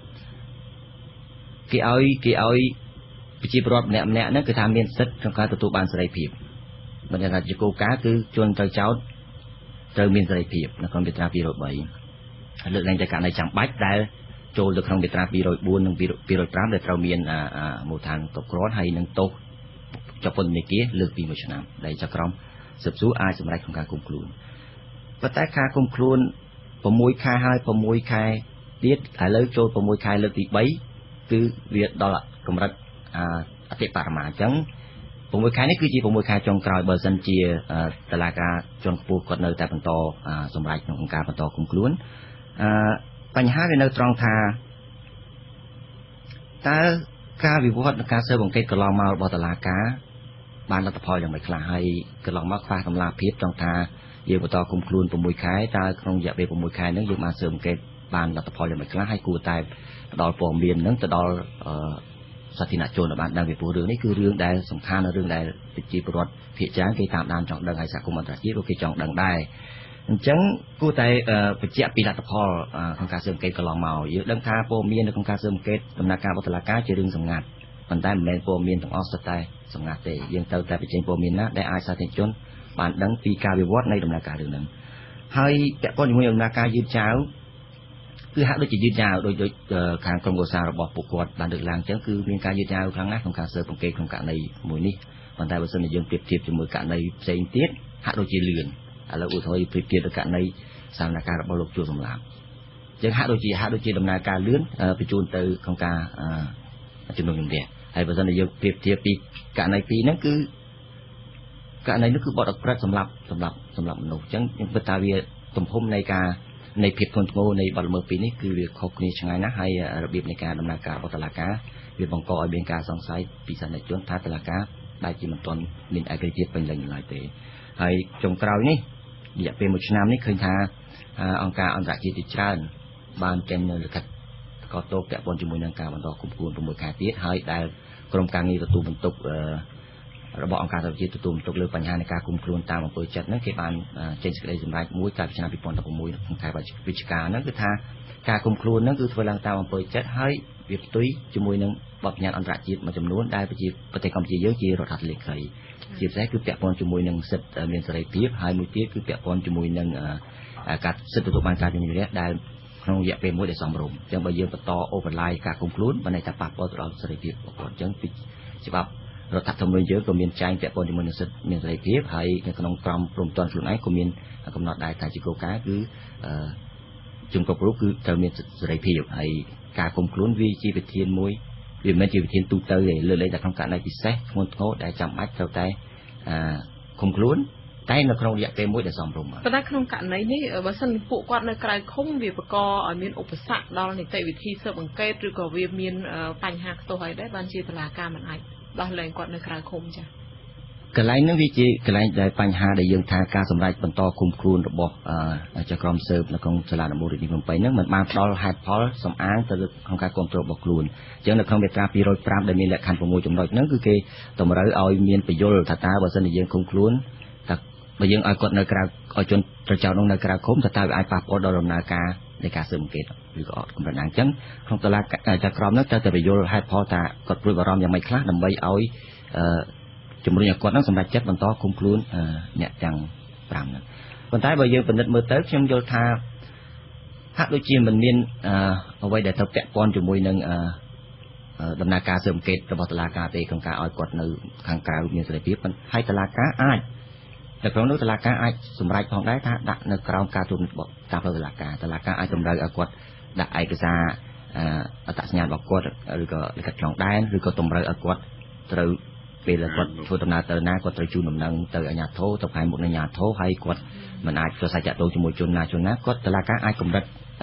គេឲ្យប្រជាពលរដ្ឋម្នាក់ៗហ្នឹងគឺថាមានសិទ្ធិក្នុងការទទួលបានសេរីភាពមិនថាជាគោលការណ៍គឺជនត្រូវចោទត្រូវមានសេរីភាពនៅក្នុងមាត្រា203លើកឡើងតែករណីចាំបាច់ដែលចូលទៅក្នុងមាត្រា204និង205ដែលត្រូវមានមូលដ្ឋានគ្រប់គ្រាន់ហើយនឹងទោសជាប់ពន្ធនាគារលើកពី1ឆ្នាំដែលចក្រមស៊ើបសួរអាចសម្រេចក្នុងការឃុំខ្លួនប៉ុន្តែការឃុំខ្លួន6ខែហើយ6ខែទៀតឥឡូវចូល6ខែលើកទី3គឺវាដល់កម្រិតអតិបរមាអញ្ចឹង6ខែនេះគឺជា6ខែចុងក្រោយបើសិនជាតឡាការជាន់ខ្ពស់គាត់នៅតែបន្តសម្រេចក្នុងការបន្តឃុំខ្លួនបញ្ហាវានៅត្រង់ថាតើការវិវត្តនៃការស៊ើបអង្កេតកន្លងមករបស់តឡាការបានលទ្ធផលយ៉ាងម៉េចខ្លះហើយកន្លងមកខ្វះតម្លាភាពត្រង់ថាយើងបន្តឃុំខ្លួន6ខែតើក្នុងរយៈពេល6ខែហ្នឹងយើងបានស៊ើបអង្កេតបានលទ្ធផលយ៉ាងម៉េចខ្លះហើយគួរតែផ្ដល់ព័ត៌មានហ្នឹងទៅដល់សាធារណជនបានដឹងពីព្រោះរឿងនេះគឺរឿងដែលសំខាន់និងរឿងដែលប្រជាពលរដ្ឋភាគច្រើនគេតាមដានចង់ដឹងហើយសហគមន៍អន្តរជាតិក៏គេចង់ដឹងដែរអញ្ចឹងគួរតែបញ្ជាក់ពីលទ្ធផលក្នុងការស៊ើបអង្កេតកន្លងមកយើងដឹងថាព័ត៌មាននៅក្នុងការស៊ើបអង្កេតដំណាក់កាលរបស់តុលាការជារឿងសម្ងាត់ប៉ុន្តែមិនមែនព័ត៌មានទាំងអស់សុទ្ធតែសម្ងាត់ទេយើងត្រូវតែបញ្ចេញព័ត៌មានណាដែលអាចសាធារណជនបានដឹងពីការវិវត្តនៃដំណាក់កាលរឿងហ្នឹងហើយពាក់ព័ន្ធជាមួយដំណាក់កាលយឺតយ៉ាវគឺហាក់ដូចជាយឺតយ៉ាវដូចខាងក្រុមគូសាររបស់ពួកគាត់បានលើកឡើងអញ្ចឹងគឺមានការយឺតយ៉ាវខ្លាំងណាស់ក្នុងការស៊ើបអង្កេតក្នុងករណីមួយនេះប៉ុន្តែបើសិនជាយើងប្រៀបធៀបជាមួយករណីផ្សេងទៀតហាក់ដូចជាលឿនឥឡូវឧទាហរណ៍ប្រៀបធៀបទៅករណីសកម្មភាពរបស់លោកជួសម្លាប់អញ្ចឹងហាក់ដូចជាដំណើរការលឿនបញ្ជូនទៅក្នុងការជំនុំជម្រះហើយបើសិនជាយើងប្រៀបធៀបពីករណីពីរហ្នឹងគឺករណីនោះគឺបទអក្រិតសម្រាប់មនុស្សអញ្ចឹងខ្ញុំគិតថាវាទំហំនៃភាពធ្ងន់ធ្ងរនៃបទល្មើសពីរនេះគឺវាខុសគ្នាឆ្ងាយណាស់ហើយរបៀបនៃការដំណើរការរបស់តុលាការវាបង្កឲ្យមានការសង្ស័យពីសាធារណជនថាតុលាការដែលជាមិនទាន់មានឯករាជ្យភាពពេញលេញឡើយទេហើយចុងក្រោយនេះរយៈពេល1ឆ្នាំនេះឃើញថាអង្គការអន្តរជាតិជាច្រើនបានចេញនៅលិខិតក៏តបពាក់ព័ន្ធជាមួយនឹងការបន្តឃុំខ្លួន6ខែទៀតហើយដែលក្រុមការងារទទួលបន្ទុករបស់អង្គការសហប្រជាទទួលបន្ទុកលើបញ្ហានៃការឃុំខ្លួនតាមអំពើចិត្តហ្នឹងគេបានចេញសេចក្តីសម្រេចមួយកាលពីឆ្នាំ2016ក្នុងខែវិច្ឆិកាហ្នឹងគឺថាការឃុំខ្លួនហ្នឹងគឺធ្វើឡើងតាមអំពើចិត្តហើយវាផ្ទុយជាមួយនឹងបទបញ្ញត្តិអន្តរជាតិមួយចំនួនដែលប្រទេសកម្ពុជាយើងជារដ្ឋាភិបាលខ្លីជាពិសេសគឺពាក់ព័ន្ធជាមួយនឹងសិទ្ធិមានសេរីភាពហើយមួយទៀតគឺពាក់ព័ន្ធជាមួយនឹងការសិទ្ធិទទួលបានការជំនុំជម្រះដែលក្នុងរយៈពេលមួយដែលសមរម្យអញ្ចឹងបើយើងបន្តអូវឡាយការឃុំខ្លួនបានន័យថាប៉ះពាល់ទៅដល់សេរីភាពរបស់គាត់អញ្ចឹងពីច្បាប់រដ្ឋធម្មនុញ្ញយើងក៏មានចែងពាក់ព័ន្ធជាមួយនឹងសិទ្ធិមានសេរីភាពហើយនៅក្នុងក្រមព្រហ្មទណ្ឌខ្លួនឯងក៏មានកំណត់ដែរថាជាគោលការណ៍គឺជំគ្រប់រូបគឺត្រូវមានសេរីភាពហើយការឃុំខ្លួនវាជាវិធានមួយវាមិនមែនជាវិធានទូទៅទេលើកលែងតែក្នុងករណីពិសេសធ្ងន់ធ្ងរដែលចាំបាច់ត្រូវតែឃុំខ្លួនតែនៅក្នុងរយៈពេលមួយដែលសមរម្យប៉ុន្តែក្នុងករណីនេះបើសិនពួកគាត់នៅក្រៅឃុំវាបង្កឲ្យមានឧបសគ្គដល់នីតិវិធីស៊ើបអង្កេតឬក៏វាមានបញ្ហាខ្ទោះអីដែរបានជាតុលាការមិនអាចដោះលែងគាត់នៅក្រៅឃុំចា៎កន្លែងហ្នឹងវាជាកន្លែងដែលបញ្ហាដែលយើងថាការសម្រេចបន្តឃុំខ្លួនរបស់ចក្រមស៊ើបនៅក្នុងសាលាដំបូងរាជធានីភ្នំពេញហ្នឹងมันបានផ្ដល់ហេតុផលសំអាងទៅក្នុងការគ្រប់គ្រងរបស់ខ្លួនអញ្ចឹងនៅក្នុងមាត្រា205ដែលមានលក្ខខណ្ឌ6ចំណុចហ្នឹងគឺគេតម្រូវឲ្យមានពយល់ថាតើបើសិនជាយើងឃុំខ្លួនថាបើយើងឲ្យគាត់នៅក្រៅឲ្យជនត្រូវចោទនោះនៅក្រៅឃុំតើវាអាចប៉ះពាល់ដល់ដំណើរការនៃការស៊ើបអង្កេតឬក៏អត់កម្រិតណាអញ្ចឹងក្នុងតុលាការចក្រមនោះត្រូវតែពយល់ហេតុផលថាគាត់ព្រួយបារម្ភយ៉ាងម៉េចខ្លះដើម្បីឲ្យជំរុញឲ្យគាត់នឹងសម្រេចចិត្តបន្តឃុំខ្លួនអ្នកទាំង5ហ្នឹងប៉ុន្តែបើយើងពិនិត្យមើលទៅខ្ញុំយល់ថាហាក់ដូចជាមិនមានអ្វីដែលត្រូវពាក់ព័ន្ធជាមួយនឹងដំណើរការស៊ើបអង្កេតរបស់តុលាការទេក្នុងការឲ្យគាត់នៅខាងក្រៅមានសេរីភាពហើយតុលាការអាចតែក្នុងនោះតុលាការអាចសម្រេចផងដែរថាដាក់នៅក្រោមការត្រួតពិនិត្យរបស់តាមផ្លូវតុលាការអាចតម្រូវឲ្យគាត់ដាក់ឯកសារអត្តសញ្ញាណរបស់គាត់ឬក៏លិខិតឆ្លងដែនឬក៏តម្រូវឲ្យគាត់ត្រូវពេលគាត់ធ្វើដំណើរទៅណាគាត់ត្រូវជូនដំណឹងទៅអាជ្ញាធរទៅផ្នែកមុខនៃអាជ្ញាធរហើយគាត់មិនអាចប្រសាទតាក់ទងជាមួយជនណាគាត់តុលាការអាចកម្រិត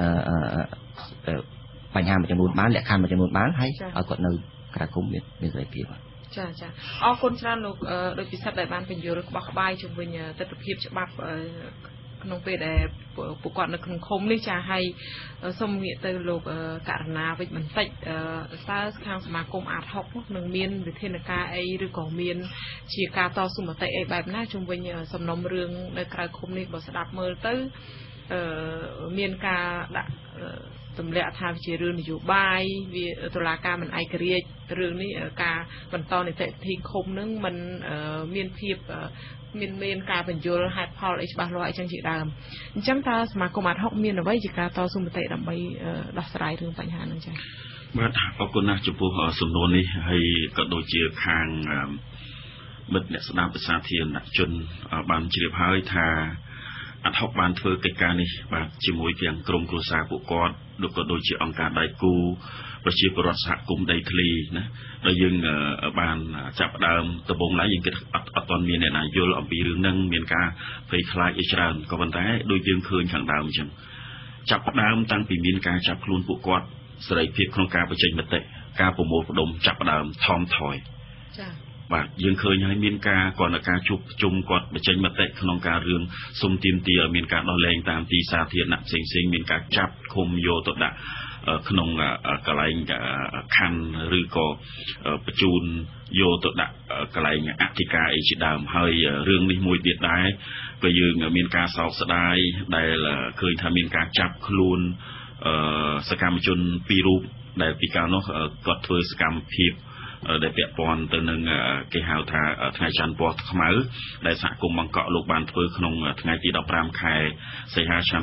បញ្ហាមួយចំនួនបានលក្ខខណ្ឌមួយចំនួនបានហើយឲ្យគាត់នៅក្រៅឃុំមានសេរីភាពចាអរគុណច្រើនលោកដោយពិសិដ្ឋដែលបានបញ្យល់ក្បោះក្បាយជំវិញទស្សនវិជ្ជាច្បាប់ក្នុងពេលដែលពួកគាត់នៅក្នុងឃុំនេះចាហើយសូមងាកទៅលោកករណាវិជ្ជបន្តិចតើខាងសមាគមអាត60នឹងមានវិធានការអីឬក៏មានជាការតស៊ូមតិអីបែបណាជំវិញសំណុំរឿងនៅក្រៅឃុំនេះបើស្ដាប់មើលទៅមានការដាក់ទម្លាក់ថាជារឿងនយោបាយវាតុលាការមិនឯករាជ្យរឿងនេះការបន្តនីតិវិធីឃុំនឹងមិនមានភាពមានការបញ្យល់ហេតុផលអីច្បាស់លាស់អីចឹងជាដើមអញ្ចឹងតើសមាគមអាត60មានអ្វីជាការតស៊ូមតិដើម្បីដោះស្រាយរឿងបញ្ហាហ្នឹងចា៎បាទអរគុណណាស់ចំពោះសំណួរនេះហើយក៏ដូចជាខាងមិត្តអ្នកស្ដាប់សាធារណជនបានជ្រាបហើយថាអាត់ហុកបានធ្វើកិច្ចការនេះបាទជាមួយទាំងក្រុមគ្រួសារពួកគាត់ដូចជាអង្គការដៃគូប្រជាពលរដ្ឋសហគមន៍ដីធ្លីណាដែលយើងបានចាប់ផ្ដើមដំបូងឡើយយើងគិតអត់ទាន់មានអ្នកណាយល់អំពីរឿងហ្នឹងមានការភ័យខ្លាចអីច្រើនក៏ប៉ុន្តែដូចយើងឃើញខាងដើមអញ្ចឹងចាប់ផ្ដើមតាំងពីមានការចាប់ខ្លួនពួកគាត់សេរីភាពក្នុងការបញ្ចេញមតិការប្រមូលផ្ដុំចាប់ផ្ដើមថមថយចា៎បាទយើងឃើញហើយមានការជួបជុំគាត់បញ្ចេញមតិក្នុងការរឿងសុំទាមទារមានការដោះលែងតាមទីសាធារណៈផ្សេងៗមានការចាប់ឃុំយកទៅដាក់ក្នុងកន្លែងខណ្ឌឬក៏បញ្ជូនយកទៅដាក់កន្លែងអធិការអីជាដើមហើយរឿងនេះមួយទៀតដែរក៏យើងមានការសោកស្ដាយដែលឃើញថាមានការចាប់ខ្លួនសកម្មជនពីររូបដែលពីកាលនោះគាត់ធ្វើសកម្មភាពដែលពាក់ព័ន្ធទៅនឹងគេហៅថាថ្ងៃច័ន្ទពណ៌ខ្មៅដែលសហគមន៍បង្កក់លោកបានធ្វើក្នុងថ្ងៃទី15ខែសីហាឆ្នាំ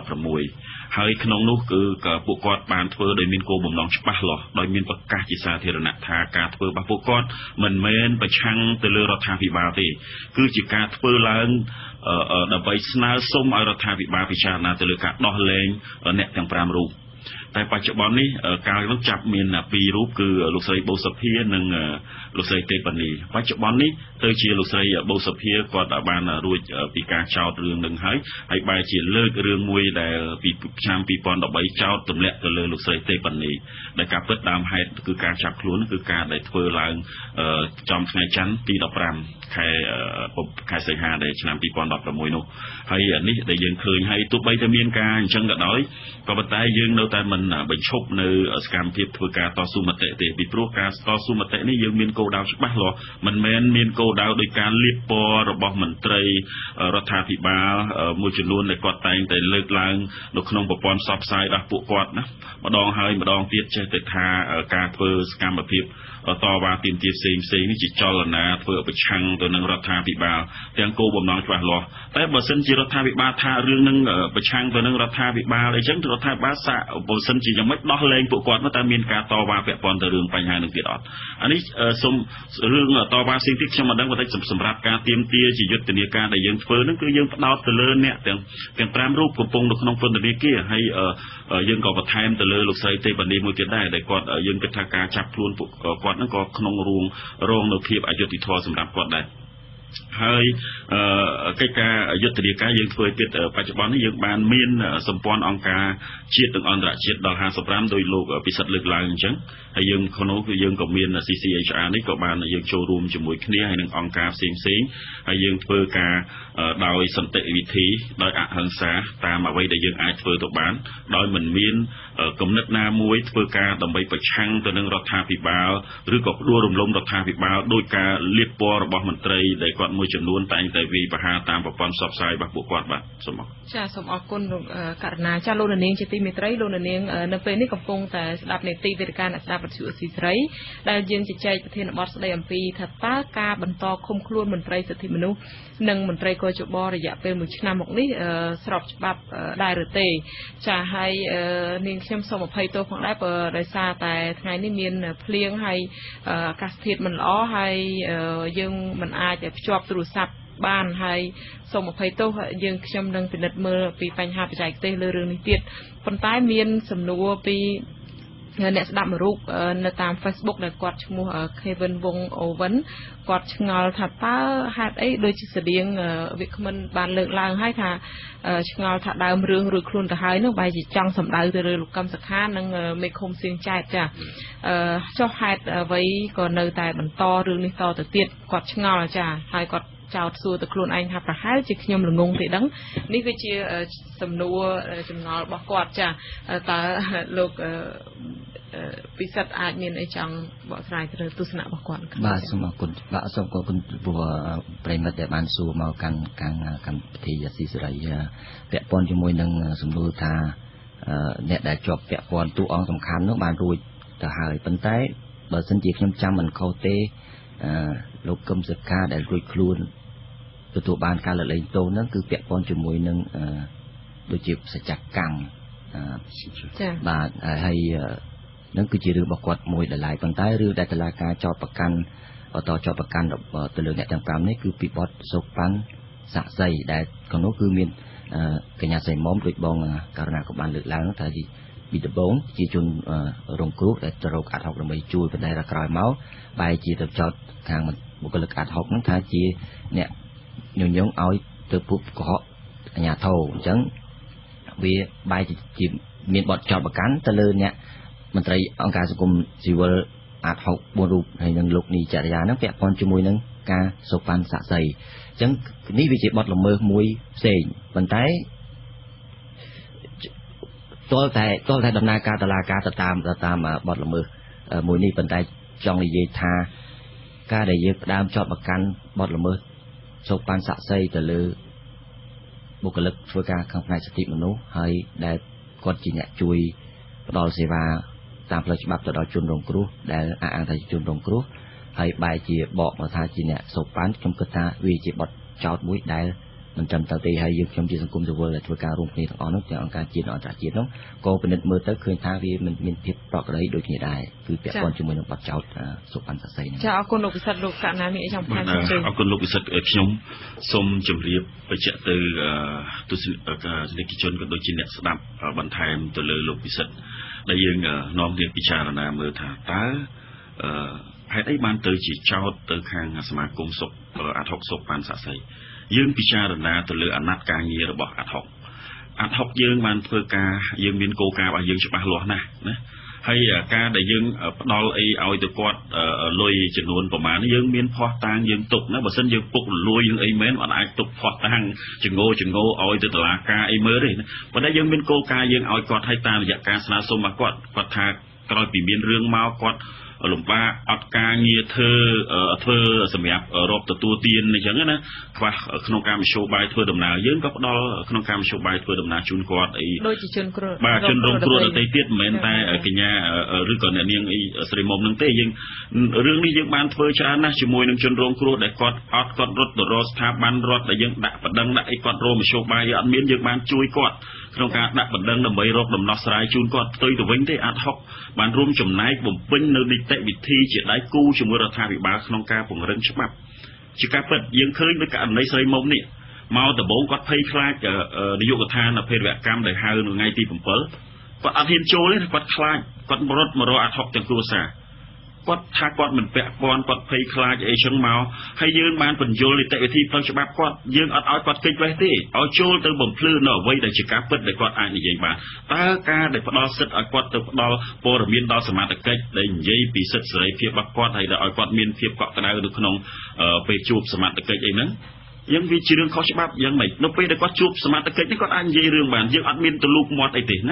2016ហើយក្នុងនោះគឺពួកគាត់បានធ្វើដោយមានគោលបំណងច្បាស់លាស់ដោយមានប្រកាសជាសាធារណៈថាការធ្វើរបស់ពួកគាត់មិនមែនប្រឆាំងទៅលើរដ្ឋាភិបាលទេគឺជាការធ្វើឡើងដើម្បីស្នើសុំឲ្យរដ្ឋាភិបាលពិចារណាទៅលើការដោះលែងអ្នកទាំង5រូបតែបច្ចុប្បន្ននេះកាលនោះចាប់មាន2រូបគឺលោកស្រីបូសុភានិងលោកស្រីទេពនីបច្ចុប្បន្ននេះទៅជាលោកស្រីបូសុភាគាត់បានរួចពីការចោទរឿងនឹងហើយបែរជាលើករឿងមួយដែលពីឆ្នាំ2013ចោទទម្លាក់ទៅលើលោកស្រីទេពនីដែលការពិតដើមហេតុគឺការចាប់ខ្លួនគឺការដែលធ្វើឡើងចំថ្ងៃច័ន្ទទី15ខែសីហាដែលឆ្នាំ2016នោះហើយនេះដែលយើងឃើញហើយទោះបីតែមានការអញ្ចឹងក៏ដោយក៏ប៉ុន្តែយើងនៅតែមិនបញ្ឈប់នៅសកម្មភាពធ្វើការតស៊ូមតិទេពីព្រោះការតស៊ូមតិនេះយើងមានគោលដៅច្បាស់លាស់មិនមែនមានគោលដៅដោយការលាបពណ៌របស់មន្ត្រីរដ្ឋាភិបាលមួយចំនួនដែលគាត់តែងតែលើកឡើងនៅក្នុងប្រព័ន្ធផ្សព្វផ្សាយរបស់ពួកគាត់ណាម្ដងហើយម្ដងទៀតចេះតែថាការធ្វើសកម្មភាពតវ៉ាទាមទារផ្សេងនេះជាចលនាធ្វើប្រឆាំងទៅនឹងរដ្ឋាភិបាលទាំងគោលបំណងច្បាស់លាស់តែបើសិនជារដ្ឋាភិបាលថារឿងនឹងប្រឆាំងទៅនឹងរដ្ឋាភិបាលអីចឹងរដ្ឋាភិបាលបើសិនជាយ៉ាងម៉េចដោះលែងពួកគាត់មកតែមានការតវ៉ាពាក់ព័ន្ធទៅរឿងបញ្ហានឹងទៀតអត់អានេះសូមរឿងតវ៉ាផ្សេងទៀតខ្ញុំមិនដឹងតែសម្រាប់ការទាមទារជាយុទ្ធនាការដែលយើងធ្វើហ្នឹងគឺយើងផ្ដោតទៅលើអ្នកទាំង5រូបកំពុងនៅក្នុងពន្ធនាគារហើយយើងក៏បន្ថែមទៅលើលោកស្រីទេពនីមួយទៀតដែរដែលគាត់យើងគិតថាការចាប់ខ្លួនពួកគាត់ហ្នឹងក៏ក្នុងរងនៅភាពអយុត្តិធម៌សម្រាប់គាត់ដែរហើយកិច្ចការយុទ្ធនាការយើងធ្វើទៀតបច្ចុប្បន្ននេះយើងបានមានសម្ព័ន្ធអង្គការជាតិនិងអន្តរជាតិដល់55ដោយលោកពិសិដ្ឋលើកឡើងអញ្ចឹងហើយយើងក្នុងគឺយើងក៏មាន CCHR នេះក៏បានយើងចូលរួមជាមួយគ្នាហើយនឹងអង្គការផ្សេងហើយយើងធ្វើការដោយសន្តិវិធីដោយអហិង្សាតាមអ្វីដែលយើងអាចធ្វើទៅបានដោយមិនមានគំនិតណាមួយធ្វើការដើម្បីប្រឆាំងទៅនឹងរដ្ឋាភិបាលឬក៏ផ្ដួលរំលំរដ្ឋាភិបាលដោយការលាបពណ៌របស់មន្ត្រីដែលគាត់មួយចំនួនតែងតែវាយប្រហារតាមប្រព័ន្ធផ្សព្វផ្សាយរបស់ពួកគាត់បាទសូមអរគុណចាសូមអរគុណលោកករណាចាលោកនាងជាទីមេត្រីលោកនាងនៅពេលនេះកំពុងតែស្ដាប់នីតិវេទិកាអ្នកស្ដាប់វិទ្យុអស៊ីសេរីដែលយើងជជែកប្រធានបទស្ដីអំពីថាតើការបន្តឃុំខ្លួនមន្ត្រីសិទ្ធិមនុស្សនិងមន្ត្រីកោជបរយៈពេល1ឆ្នាំមកនេះស្របច្បាប់ដែរឬទេចាហើយនាងខ្ញុំសូមអភ័យទោសផងដែរបើដោយសារតែថ្ងៃនេះមានភ្លៀងហើយអាកាសធាតុមិនល្អហើយយើងមិនអាចភ្ជាប់ទូរស័ព្ទបានហើយសូមអភ័យទោសយើងខ្ញុំនឹងពិនិត្យមើលពីបញ្ហាបច្ចេកទេសលើរឿងនេះទៀតប៉ុន្តែមានសំណួរពីអ្នកស្ដាប់មួយរូបនៅតាម Facebook ដែលគាត់ឈ្មោះ Kevin Wong Owen គាត់ឆ្ងល់ថាតើហេតុអីដូចជាស្តៀងវាគ្មិនបានលើកឡើងហើយថាឆ្ងល់ថាដើមរឿងរួចខ្លួនទៅហើយនោះបែរជាចង់សម្ដៅទៅលើលោកកឹមសុខានិងមេឃុំសៀងចែកចាចុះហេតុអ្វីក៏នៅតែបន្តរឿងនេះតទៅទៀតគាត់ឆ្ងល់ចាហើយគាត់ចោទសួរទៅខ្លួនឯងថាប្រហែលជាខ្ញុំល្ងងទេដឹងនេះគឺជាសំណួរចម្ងល់របស់គាត់ចាតើលោកពិសិដ្ឋអាចមានអីចង់បកស្រាយទៅទស្សនៈរបស់គាត់បាទសូមអរគុណបាទសូមអរគុណព្រោះប្រិមិត្តដែលបានសួរមកកាន់កម្មវិធីអាស៊ីសេរីពាក់ព័ន្ធជាមួយនឹងសំណួរថាអ្នកដែលជាប់ពាក់ព័ន្ធតួអង្គសំខាន់នោះបានរួចទៅហើយប៉ុន្តែបើសិនជាខ្ញុំចាំមិនខុសទេលោកកឹមសុខាដែលរួចខ្លួនទទួលបានការលើកលែងទោសហ្នឹងគឺពាក់ព័ន្ធជាមួយនឹងដូចជាសច្ចកម្មបាទហើយនឹងគឺជារឿងរបស់គាត់មួយដែលឡាយប៉ុន្តែរឿងដែលតុលាការចោទប្រកាន់បន្តចោទប្រកាន់ទៅលើអ្នកទាំង5នេះគឺពីបទសោកប៉ាន់សាក់សីដែលក្នុងនោះគឺមានកញ្ញាសៃមុំដូចបងករណាក៏បានលើកឡើងថាពីដំបូងជាជនរងគ្រោះដែលទៅរកអាត់ហុកដើម្បីជួយប៉ុន្តែដល់ក្រោយមកបែរជាទៅចោទខាងបុគ្គលិកអាត់ហុកហ្នឹងថាជាអ្នកញញងឲ្យទៅពុបកុហកអាជ្ញាធរអញ្ចឹងវាបែរជាមានបទចោទប្រកាន់ទៅលើអ្នកមន្ត្រីអង្គការសង្គមស៊ីវិលអាត់ហុក4រូបហើយនឹងលោកនីចរិយាហ្នឹងពាក់ព័ន្ធជាមួយនឹងការសោកប៉ាន់សាក់សីអញ្ចឹងនេះវាជាបទល្មើសមួយផ្សេងប៉ុន្តែតលតែដំណើរការតុលាការទៅតាមបទល្មើសមួយនេះប៉ុន្តែចង់និយាយថាការដែលយើងផ្ដើមចោទប្រកាន់បទល្មើសសោកប៉ាន់សាក់សីទៅលើបុគ្គលិកធ្វើការខាងផ្នែកសិទ្ធិមនុស្សហើយដែលគាត់ជាអ្នកជួយផ្ដល់សេវាតាមផ្លូវច្បាប់ទៅដល់ជនរងគ្រោះដែលអះអាងថាជាជនរងគ្រោះហើយបែរជាបកមកថាជាអ្នកសោកប៉ាន់ខ្ញុំគិតថាវាជាបទចោទមួយដែលមិនត្រឹមត្រូវទេហើយយើងខ្ញុំជាសង្គមស៊ីវិលដែលធ្វើការរួមគ្នាទាំងអស់នោះទាំងអង្គការជាតិនិងអន្តរជាតិនោះក៏ពិនិត្យមើលទៅឃើញថាវាមិនមានភាពប្រក្រតីដូចគ្នាដែរគឺពាក់ព័ន្ធជាមួយនឹងបទចោទសោកប៉ាន់សាក់សីនេះចាអរគុណលោកពិសិដ្ឋលោកកណាមានអីចង់បន្ថែមទេអរគុណលោកពិសិដ្ឋខ្ញុំសូមជម្រាបបញ្ជាក់ទៅទស្សនិកជនក៏ដូចជាអ្នកស្ដាប់បន្ថែមទៅលើលោកពិសិដ្ឋដែលយើងនាំគ្នាពិចារណាមើលថាតើហេតុអីបានទៅជាចោទទៅខាងសមាគមសុខអាត់ហុកសុខប៉ាន់សាក់សីយើងពិចារណាទៅលើអាណត្តិការងាររបស់អាត់ហុកយើងបានធ្វើការយើងមានគោលការណ៍របស់យើងច្បាស់លាស់ណាស់ណាហើយការដែលយើងផ្ដល់អីឲ្យទៅគាត់លុយចំនួនប្រមាណយើងមានភ័ស្តុតាងយើងទុកណាបើមិនយើងពុកលួយនឹងអីមែនអត់អាចទុកភ័ស្តុតាងចងោឲ្យទៅតុលាការអីមើលទេប៉ុន្តែយើងមានគោលការណ៍យើងឲ្យគាត់ឲ្យតាមរយៈការស្នើសុំរបស់គាត់ថាក្រោយពីមានរឿងមកគាត់លំបាកអត់ការងារធ្វើសម្រាប់រកទទួលទានអញ្ចឹងណាខ្វះក្នុងការមធ្យោបាយធ្វើដំណើរយើងក៏ផ្ដល់ក្នុងការមធ្យោបាយធ្វើដំណើរជូនគាត់អីដូចជាជនគ្រោះបាទជនរងគ្រោះដទៃទៀតមិនមែនតែកញ្ញាឬក៏អ្នកនាងអីស្រីមុំនឹងទេយើងរឿងនេះយើងបានធ្វើច្រើនណាស់ជាមួយនឹងជនរងគ្រោះដែលគាត់រត់ទៅរកស្ថាប័នរដ្ឋដែលយើងដាក់បណ្ដឹងដាក់អីគាត់រកមធ្យោបាយអត់មានយើងបានជួយគាត់ក្នុងការដាក់បណ្ដឹងដើម្បីរកដំណោះស្រាយជូនគាត់ផ្ទុយទៅវិញទេអាត់ហុកបានរួមចំណែកបំពេញនៅនីតិវិធីជាដៃគូជាមួយរដ្ឋាភិបាលក្នុងការពង្រឹងច្បាប់ជាការពិតយើងឃើញដោយករណីស្រីមុំនេះមកដំបូងគាត់ភ័យខ្លាចនាយកដ្ឋានអភិរក្សកម្មដែលហៅនៅថ្ងៃទី7គាត់អត់ហ៊ានចូលទេគាត់ខ្លាចគាត់រត់មករកអាត់ហុកទាំងគ្រួសារគាត់ថាគាត់មិនពាក់ព័ន្ធគាត់ភ័យខ្លាចអីចឹងមកហើយយើងបានបញ្យល់នីតិវិធីផ្លូវច្បាប់គាត់យើងអត់ឲ្យគាត់គេចវេះទេឲ្យចូលទៅបំភ្លឺនៅអ្វីដែលជាការពិតដែលគាត់អាចនិយាយបានតើការដែលផ្ដល់សិទ្ធិឲ្យគាត់ទៅផ្ដល់ព័ត៌មានដល់សមត្ថកិច្ចដែលនិយាយពីសិទ្ធិសេរីភាពរបស់គាត់ហើយឲ្យគាត់មានភាពកក់ក្ដៅនៅក្នុងពេលជួបសមត្ថកិច្ចអីហ្នឹងយើងវាជារឿងខុសច្បាប់យ៉ាងម៉េចនៅពេលដែលគាត់ជួបសមត្ថកិច្ចនេះគាត់អាចនិយាយរឿងបានយើងអត់មានទៅលូកមាត់អីទេណា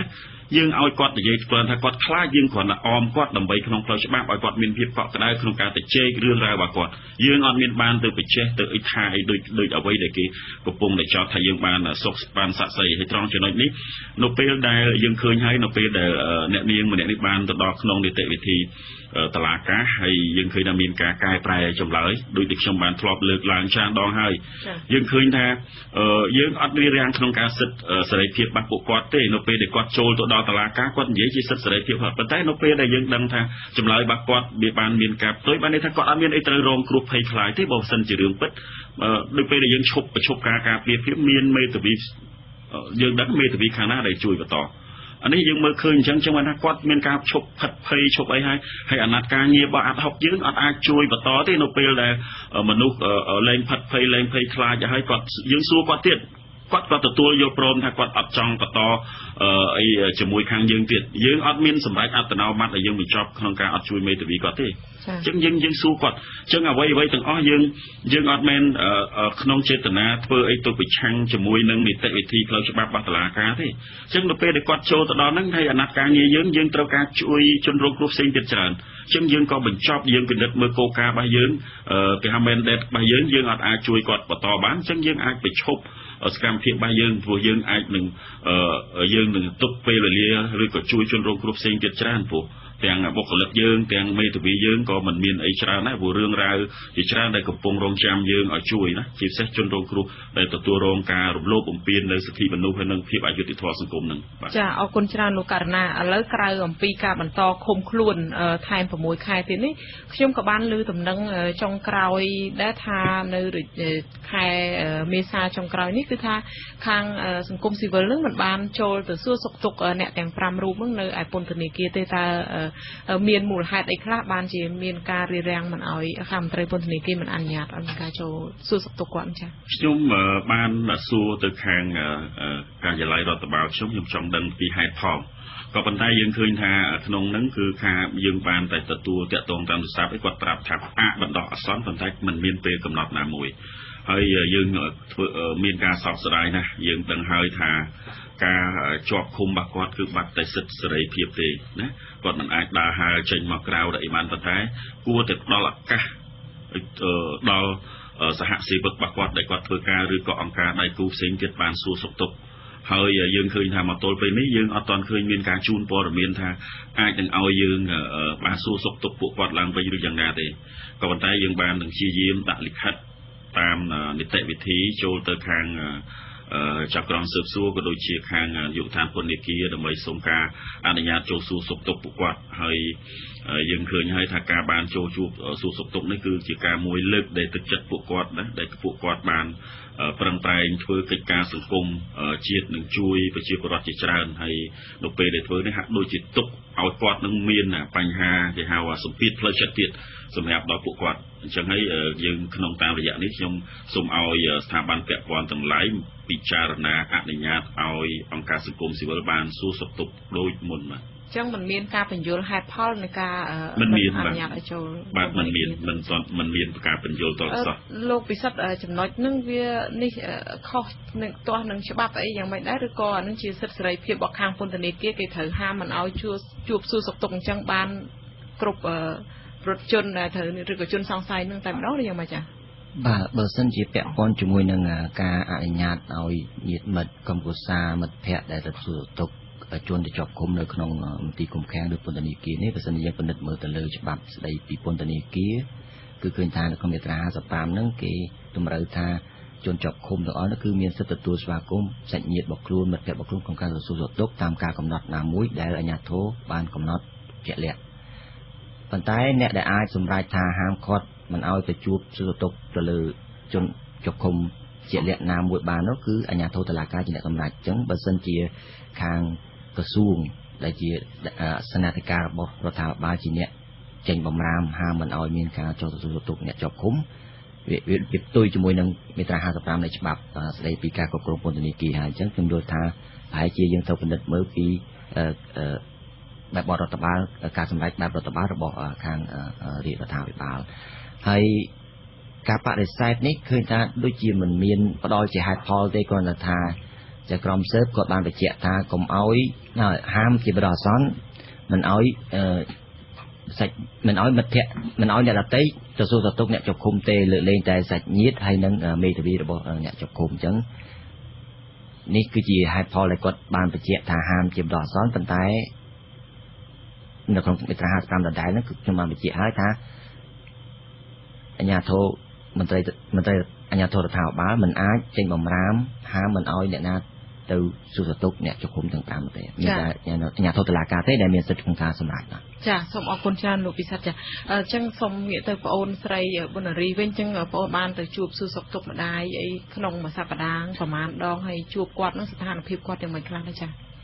យើងឲ្យគាត់និយាយព្រមថាគាត់ខ្លាចយើងគ្រាន់តែអមគាត់ដើម្បីក្នុងផ្លូវច្បាប់ឲ្យគាត់មានភាពកក់ក្ដៅក្នុងការទៅជែករឿងរ៉ាវរបស់គាត់យើងអត់មានបានទៅបច្ចេកទៅអីថាអីដូចអ្វីដែលគេកំពុងតែចោទថាយើងបានសុខបានស័ក្តិសិទ្ធិហើយត្រង់ចំណុចនេះនៅពេលដែលយើងឃើញហើយនៅពេលដែលអ្នកនាងម្នាក់នេះបានទៅដល់ក្នុងនីតិវិធីតឡាការហើយយើងឃើញថាមានការកែប្រែចម្លើយដោយដែលខ្ញុំបានធ្លាប់លើកឡើងច្រើនដងហើយយើងឃើញថាយើងអត់រៀបរៀងក្នុងការសិទ្ធិសេរីភាពរបស់ពួកគាត់ទេនៅពេលដែលគាត់ចូលទៅដល់តឡាការគាត់និយាយជាសិទ្ធិសេរីភាពប៉ុន្តែនៅពេលដែលយើងដឹងថាចម្លើយរបស់គាត់វាបានមានការផ្ទុយបានន័យថាគាត់អត់មានអីត្រូវរងគ្រោះភ័យខ្លាចទេបើមិនសិនជារឿងពិតដោយពេលដែលយើងប្រឈប់ការការពារភាពមានមេធាវីយើងដឹងមេធាវីខាងណាដែលជួយបន្តអានេះយើងមើលឃើញអញ្ចឹងចឹងថាគាត់មានការឈប់ផិតភ័យឈប់អីហើយអាណត្តិការងាររបស់អាត់ហុកយើងអត់អាចជួយបន្តទេនៅពេលដែលមនុស្សលែងផិតភ័យលែងភ័យខ្លាចហើយគាត់យើងសួរគាត់ទៀតគាត់ទទួលយកព្រមថាគាត់អត់ចង់បន្តអីជាមួយខាងយើងទៀតយើងអត់មានសម្រេចអត្តនោម័តឲ្យយើងបញ្ចប់ក្នុងការអត់ជួយមេធាវីគាត់ទេអញ្ចឹងយើងសួរគាត់អញ្ចឹងអ្វីទាំងអស់យើងអត់មែនក្នុងចេតនាធ្វើអីទៅប្រឆាំងជាមួយនឹងនីតិវិធីផ្លូវច្បាប់របស់តុលាការទេអញ្ចឹងនៅពេលដែលគាត់ចូលទៅដល់ហ្នឹងហើយអាណត្តិការងារយើងត្រូវការជួយជនរងគ្រោះផ្សេងទៀតច្រើនអញ្ចឹងយើងក៏បញ្ចប់យើងពិនិត្យមើលគោលការណ៍របស់យើងគេហៅ mandate របស់យើងអត់អាចជួយគាត់បន្តបានអញ្ចឹងយើងអាចបញ្ឈប់សកម្មភាពរបស់យើងព្រោះយើងអាចនឹងយើងនឹងទុកពេលវេលាឬក៏ជួយជនរងគ្រោះផ្សេងទៀតច្រើនព្រោះទាំងបុគ្គលិកយើងទាំងមេធាវីយើងក៏មិនមានអីច្រើនដែរព្រោះរឿងរ៉ាវជាច្រើនដែលកំពុងរងចាំយើងឲ្យជួយណាជាពិសេសជនរងគ្រោះដែលទទួលរងការរំលោភបំពាននៅសិទ្ធិមនុស្សហើយនិងភាពអយុត្តិធម៌សង្គមនឹងបាទចាអរគុណច្រើនលោកករណាឥឡូវក្រៅអំពីការបន្តឃុំខ្លួនថែម6ខែទៀតនេះខ្ញុំក៏បានឮដំណឹងចុងក្រោយដែរថានៅខែមេសាចុងក្រោយនេះគឺថាខាងសង្គមស៊ីវិលនឹងមិនបានចូលទៅសួរសុខទុក្ខអ្នកទាំង5រូបនឹងនៅឯពន្ធនាគារទេតើមានមូលហេតុអីខ្លះបានជាមានការរារាំងមិនឲ្យខាងមន្ត្រីពន្ធនាគារមិនអនុញ្ញាតឲ្យមានការចូលសួរសុខទុក្ខគាត់ចា៎ខ្ញុំបានសួរទៅខាងការិយាល័យរដ្ឋបាលខ្ញុំចង់ដឹងពីហេតុផលក៏ប៉ុន្តែយើងឃើញថាក្នុងហ្នឹងគឺថាយើងបានតែទទួលតាក់ទងតាមទូរស័ព្ទឯគាត់ប្រាប់ថាបណ្ដោះអាសន្នប៉ុន្តែមិនមានពេលកំណត់ណាមួយហើយយើងធ្វើមានការសោកស្ដាយណាស់យើងដឹងហើយថាការជាប់ឃុំរបស់គាត់គឺបាត់តែសិទ្ធិសេរីភាពទេណាគាត់មិនអាចដើរហើរចេញមកក្រៅได้បានប៉ុន្តែគួរតែផ្ដល់ឱកាសដល់សហជីពរបស់គាត់ដែលគាត់ធ្វើការឬក៏អង្គការដៃគូផ្សេងទៀតបានសួរសុខទុក្ខហើយយើងឃើញថាមកទល់ពេលនេះយើងអត់ទាន់ឃើញមានការជូនព័ត៌មានថាអាចនឹងឲ្យយើងបានសួរសុខទុក្ខពួកគាត់ឡើងវិញឬយ៉ាងណាទេក៏ប៉ុន្តែយើងបាននឹងព្យាយាមដាក់លិខិតតាមនីតិវិធីចូលទៅខាងចាប់ក្រុមស៊ើបសួរក៏ដូចជាខាងយុវដ្ឋានពន្ធនាគារដើម្បីសុំការអនុញ្ញាតចូលសួរសុខទុក្ខពួកគាត់ហើយយើងឃើញហើយថាការបានចូលជួបសួរសុខទុក្ខនេះគឺជាការមួយលើកដែលទឹកចិត្តពួកគាត់ណាដែលពួកគាត់បានប្រឹងប្រែងធ្វើកិច្ចការសង្គមជាតិនឹងជួយប្រជាពលរដ្ឋជាច្រើនហើយនៅពេលដែលធ្វើនេះហាក់ដូចជាទុកឲ្យគាត់នឹងមានបញ្ហាគេហៅសម្ពាធផ្លូវចិត្តទៀតសម្រាប់ដល់ពួកគាត់អញ្ចឹងហើយយើងក្នុងតាមរយៈនេះខ្ញុំសូមឲ្យស្ថាប័នពាក់ព័ន្ធទាំងឡាយពិចារណាអនុញ្ញាតឲ្យអង្គការសង្គមស៊ីវិលបានសួរសុខទុក្ខដូចមុនបាទចឹងមិនមានការបញ្យល់ហេតុផលនៃការអនុញ្ញាតឲ្យចូលបាទមិនមានការបញ្យល់តលសោះលោកពិសិដ្ឋចំណុចហ្នឹងវានេះខុសនឹងទាស់នឹងច្បាប់អីយ៉ាងម៉េចដែរឬក៏អានឹងជាសិទ្ធិសេរីភាពរបស់ខាងពន្ធនាគារគេត្រូវហាមមិនឲ្យជួបសួរសុខទុក្ខអញ្ចឹងបានគ្រប់រដ្ឋជនដែលត្រូវឬក៏ជនសង្ស័យនឹងតែម្ដងឬយ៉ាងម៉េចចា៎បាទបើសិនជាពាក់ព័ន្ធជាមួយនឹងការអនុញ្ញាតឲ្យញាតិមិត្តកម្ពុជាមិត្តភ័ក្តិដែលទទួលទុកជនទៅជាប់ឃុំនៅក្នុងមន្ទីរឃុំឃាំងឬពន្ធនាគារនេះបើសិនជាយើងពិនិត្យមើលទៅលើច្បាប់ស្តីពីពន្ធនាគារគឺឃើញថានៅក្នុងមាត្រា55ហ្នឹងគេតម្រូវថាជនជាប់ឃុំទាំងអស់នោះគឺមានសិទ្ធិទទួលស្វាគមន៍សាច់ញាតិរបស់ខ្លួនមិត្តភ័ក្តិរបស់ខ្លួនក្នុងការទទួលសុខទុក្ខតាមការកំណត់ណាមួយដែលអាជ្ញាធរបានកំណត់ជាក់លាក់ប៉ុន្តែអ្នកដែលអាចសម្រេចថាហាមឃាត់មិនឲ្យទៅជួបសុខទុក្ខទៅលើជនជាប់ឃុំជាក់លាក់ណាមួយបាននោះគឺអាជ្ញាធរតុលាការជាអ្នកសម្រេចអញ្ចឹងបើសិនជាខាងក្រសួងដែលជាសេនាធិការរបស់រដ្ឋាភិបាលជាអ្នកចេញបំរាមហាមមិនឲ្យមានការចោទទទួលទុកអ្នកជាប់ឃុំវាផ្ទុយជាមួយនឹងមាត្រា55នៃច្បាប់ស្តីពីការគ្រប់គ្រងពន្ធនាគារហើយអញ្ចឹងខ្ញុំយល់ថាប្រហែលជាយើងត្រូវពិនិត្យមើលពីបែបរដ្ឋបាលការសម្រេចបែបរដ្ឋបាលរបស់ខាងរាជរដ្ឋាភិបាលហើយការបដិសេធនេះឃើញថាដូចជាមិនមានផ្ដល់ជាហេតុផលទេគ្រាន់តែថាจะกรมเซิร์ฟก็บานไปเจาะตากลมอ้อยห้ามจีบดอซ้อนมันอ้อยsạch mình nói mật thiện mình nói nhà là tây cho số tập tục nhẹ chụp khum tê lựa lên tay sạch nhít hay nâng mê thì vì đó nhẹ chụp khum chấn ní cứ chỉ hai pho lại quật bàn phải chẹt thà ham chìm đỏ xón phần tay nó không bị thà tam đợt đáy nó cực nhưng mà bị chẹt hai thà nhà thô mình tây nhà thô là thảo bá mình ái trên bầm rám ham mình oi nhẹ na từ số tập tục nhẹ chụp khum từng tam tệ nhà thô từ là cá tết để miền sạch không tha xâm lại ចាសូមអរគុណច្រើនលោកពិសិដ្ឋចាអញ្ចឹងសូមងាកទៅបងអូនស្រីបុណ្ណរីវិញអញ្ចឹងបងអូនបានទៅជួបសួរសុខទុក្ខម្ដាយអីក្នុងមួយសប្តាហ៍ប្រហែលដងហើយជួបគាត់នឹងស្ថានភាពគាត់យ៉ាងម៉េចខ្លះដែរចា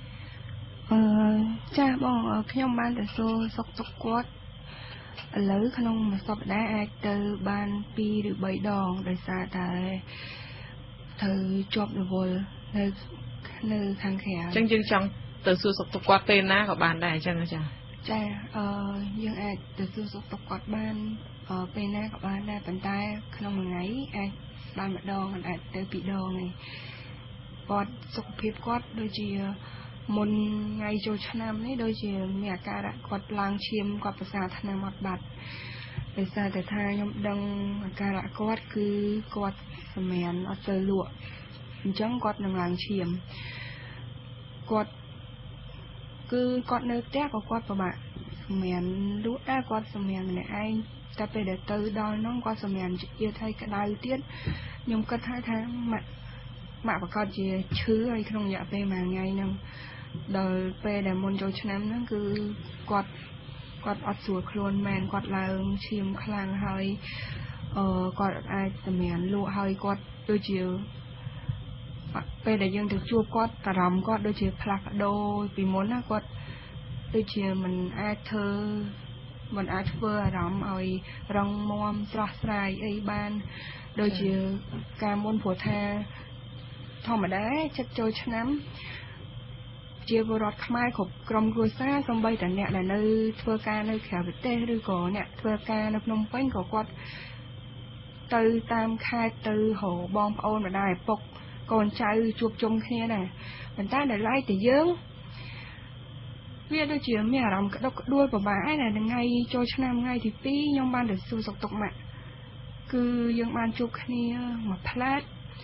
ចាបងខ្ញុំបានទៅសួរសុខទុក្ខគាត់ឥឡូវក្នុងមួយសប្តាហ៍អាចទៅបាន2ឬ3ដងដោយសារតែត្រូវជាប់រវល់នៅខាងក្រៅអញ្ចឹងយើងចង់ទៅសួរសុខទុក្ខគាត់ពេលណាក៏បានដែរអញ្ចឹងចាចាយើងអាចទៅសួរសុខទុក្ខគាត់បានពេលណាក៏បានដែរប៉ុន្តែក្នុងមួយថ្ងៃអាចបានម្ដងអាចទៅ2ដងឯងគាត់សុខភាពគាត់ដូចជាមុនថ្ងៃចូលឆ្នាំនេះដូចជាមានអាការៈគាត់ឡើងឈាមគាត់ប្រសាថ្នាំអត់បាត់ដោយសារតែថាខ្ញុំដឹងអាការៈគាត់គឺគាត់សម្រានអត់ទៅលក់អញ្ចឹងគាត់នឹងឡើងឈាមគាត់គឺគាត់នៅផ្ទះក៏គាត់ពិបាកសម្រានលក់ដែរគាត់សម្រានម្នាក់ឯងតែពេលដែលទៅដល់នោះគាត់សម្រានជាថៃក្តៅទៀតខ្ញុំគិតថាម៉ាក់ប្រកាសជាឈឺហើយក្នុងរយៈពេលមួយថ្ងៃហ្នឹងដល់ពេលដែលមុនចូលឆ្នាំហ្នឹងគឺគាត់អត់ស្រួលខ្លួនមែនគាត់ឡើងឈាមខ្លាំងហើយគាត់អាចសម្រានលក់ហើយគាត់ដូចជាពេលដែលយើងទៅជួបគាត់អារម្មណ៍គាត់ដូចជាផ្លាស់ប្ដូរពីមុនណាគាត់ដូចជាមិនអាចធ្វើអារម្មណ៍ឲ្យរងមាំស្រស់ស្រាយអីបានដូចជាការមុនព្រោះថាធម្មតាចិត្តចូលឆ្នាំជាពលរដ្ឋខ្មែរគ្រប់ក្រុមគ្រួសារសូម្បីតែអ្នកដែលនៅធ្វើការនៅក្រៅប្រទេសឬក៏អ្នកធ្វើការនៅភ្នំពេញក៏គាត់ទៅតាមខេត្តទៅរកបងប្អូនម្ដាយឪពុកកូនចៅជួបជុំគ្នាដែរប៉ុន្តែដល់ឡែកតែយើងវាដូចជាមានអារម្មណ៍ក្តុកក្តួលពិបាកឯណាថ្ងៃចូលឆ្នាំថ្ងៃទី2ខ្ញុំបានទៅសួរសុខទុក្ខម៉ាក់គឺយើងបានជួបគ្នាមួយផ្លែត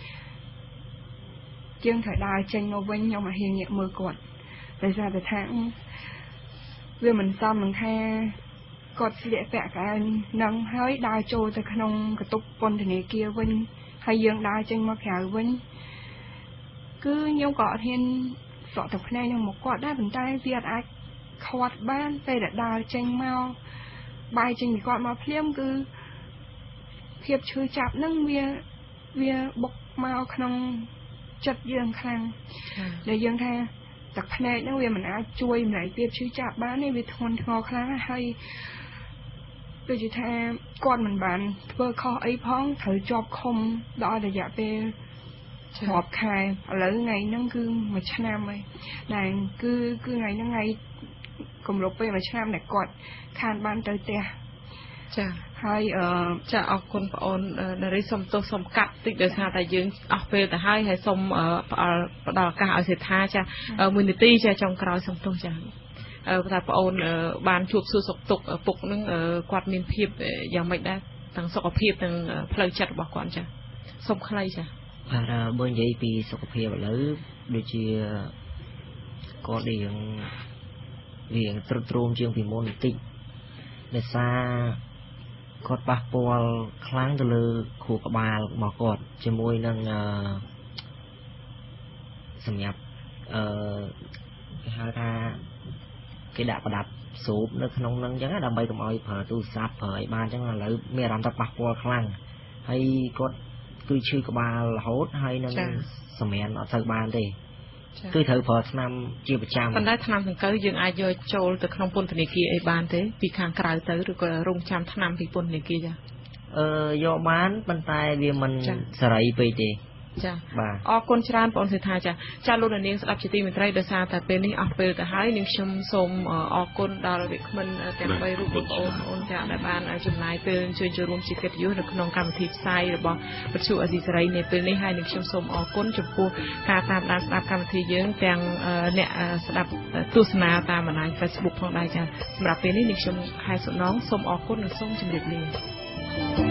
យើងត្រូវដើរចេញមកវិញខ្ញុំមកហ៊ានងាកមើលគាត់ដោយសារតែថាវាមិនសមនឹងថាគាត់ស្លៀកពាក់កៅអៅនឹងហើយដើរចូលទៅក្នុងកតុបពន្ធនាគារវិញហើយយើងដើរចេញមកក្រៅវិញគឺខ្ញុំក៏អត់ហ៊ានស្រក់ទឹកភ្នែកនឹងមកគាត់ដែរប៉ុន្តែវាអាចខាត់បានពេលដែលដើរចេញមកបាយចេញពីគាត់មកភ្លាមគឺភាពឈឺចាប់នឹងវាបុកមកក្នុងចិត្តយើងខ្លាំងដែលយើងថាទឹកភ្នែកហ្នឹងវាមិនអាចជួយម្លាយភាពឈឺចាប់បានទេវាធ្ងន់ធ្ងរខ្លាំងហើយដូចជាថាគាត់មិនបានធ្វើខុសអីផងត្រូវជាប់ឃុំដល់រយៈពេលរាប់ខែឥឡូវថ្ងៃហ្នឹងគឺមួយឆ្នាំហើយតែគឺថ្ងៃហ្នឹងថ្ងៃគម្រប់ពេលមួយឆ្នាំដែលគាត់ខានបានទៅផ្ទះចាហើយចាអរគុណបងអូននារីសុំទោសសុំកាត់តិចដោយសារតែយើងអស់ពេលទៅហើយសុំផ្ដល់ឱកាសឲ្យសេដ្ឋាចាមួយនាទីចាចុងក្រោយសុំទោសចាតែបងអូនបានជួបសួរសុខទុក្ខពុកនឹងគាត់មានភាពយ៉ាងម៉េចដែរទាំងសុខភាពទាំងផ្លូវចិត្តរបស់គាត់ចាសុំខ្លីចាបាទបើនិយាយពីសុខភាពឥឡូវដូចជាគាត់រៀងទ្រុឌទ្រោមជាងពីមុនបន្តិចដោយសារគាត់ប៉ះពាល់ខ្លាំងទៅលើខួរក្បាលរបស់គាត់ជាមួយនឹងសម្រាប់គេហៅថាគេដាក់ប្រដាប់សូបនៅក្នុងហ្នឹងអញ្ចឹងដើម្បីកុំឲ្យប្រើទូរស័ព្ទប្រើអីបានអញ្ចឹងឥឡូវមានអារម្មណ៍ថាប៉ះពាល់ខ្លាំងហើយគាត់គឺឈឺក្បាលរហូតហើយនឹងសម្រានអត់ទៅបានទេគឺត្រូវប្រើថ្នាំជាប្រចាំប៉ុន្តែថ្នាំសង្កូវយើងអាចយកចូលទៅក្នុងពន្ធនាគារអីបានទេពីខាងក្រៅទៅឬក៏រងចាំថ្នាំពីពន្ធនាគារចាយកបានប៉ុន្តែវាមិនសេរីពេកទេចាអរគុណច្រើនបងសេដ្ឋាចាលោកនាងស្ដាប់ជាទីមេត្រីដោយសារតែពេលនេះអស់ពេលទៅហើយនាងខ្ញុំសូមអរគុណដល់វិក្កាមទាំង3រូបបងប្អូនចាដែលបានចំណាយពេលជួយចូលរួមជាកិត្តិយសនៅក្នុងកម្មវិធីផ្សាយរបស់វិទ្យុអាស៊ីសេរីនាពេលនេះហើយនាងខ្ញុំសូមអរគុណចំពោះការតាមដានស្ដាប់កម្មវិធីយើងទាំងអ្នកស្ដាប់ទស្សនាតាមបណ្ដាញ Facebook ផងដែរចាសម្រាប់ពេលនេះនាងខ្ញុំខែសុណងសូមអរគុណនិងសូមជម្រាបលា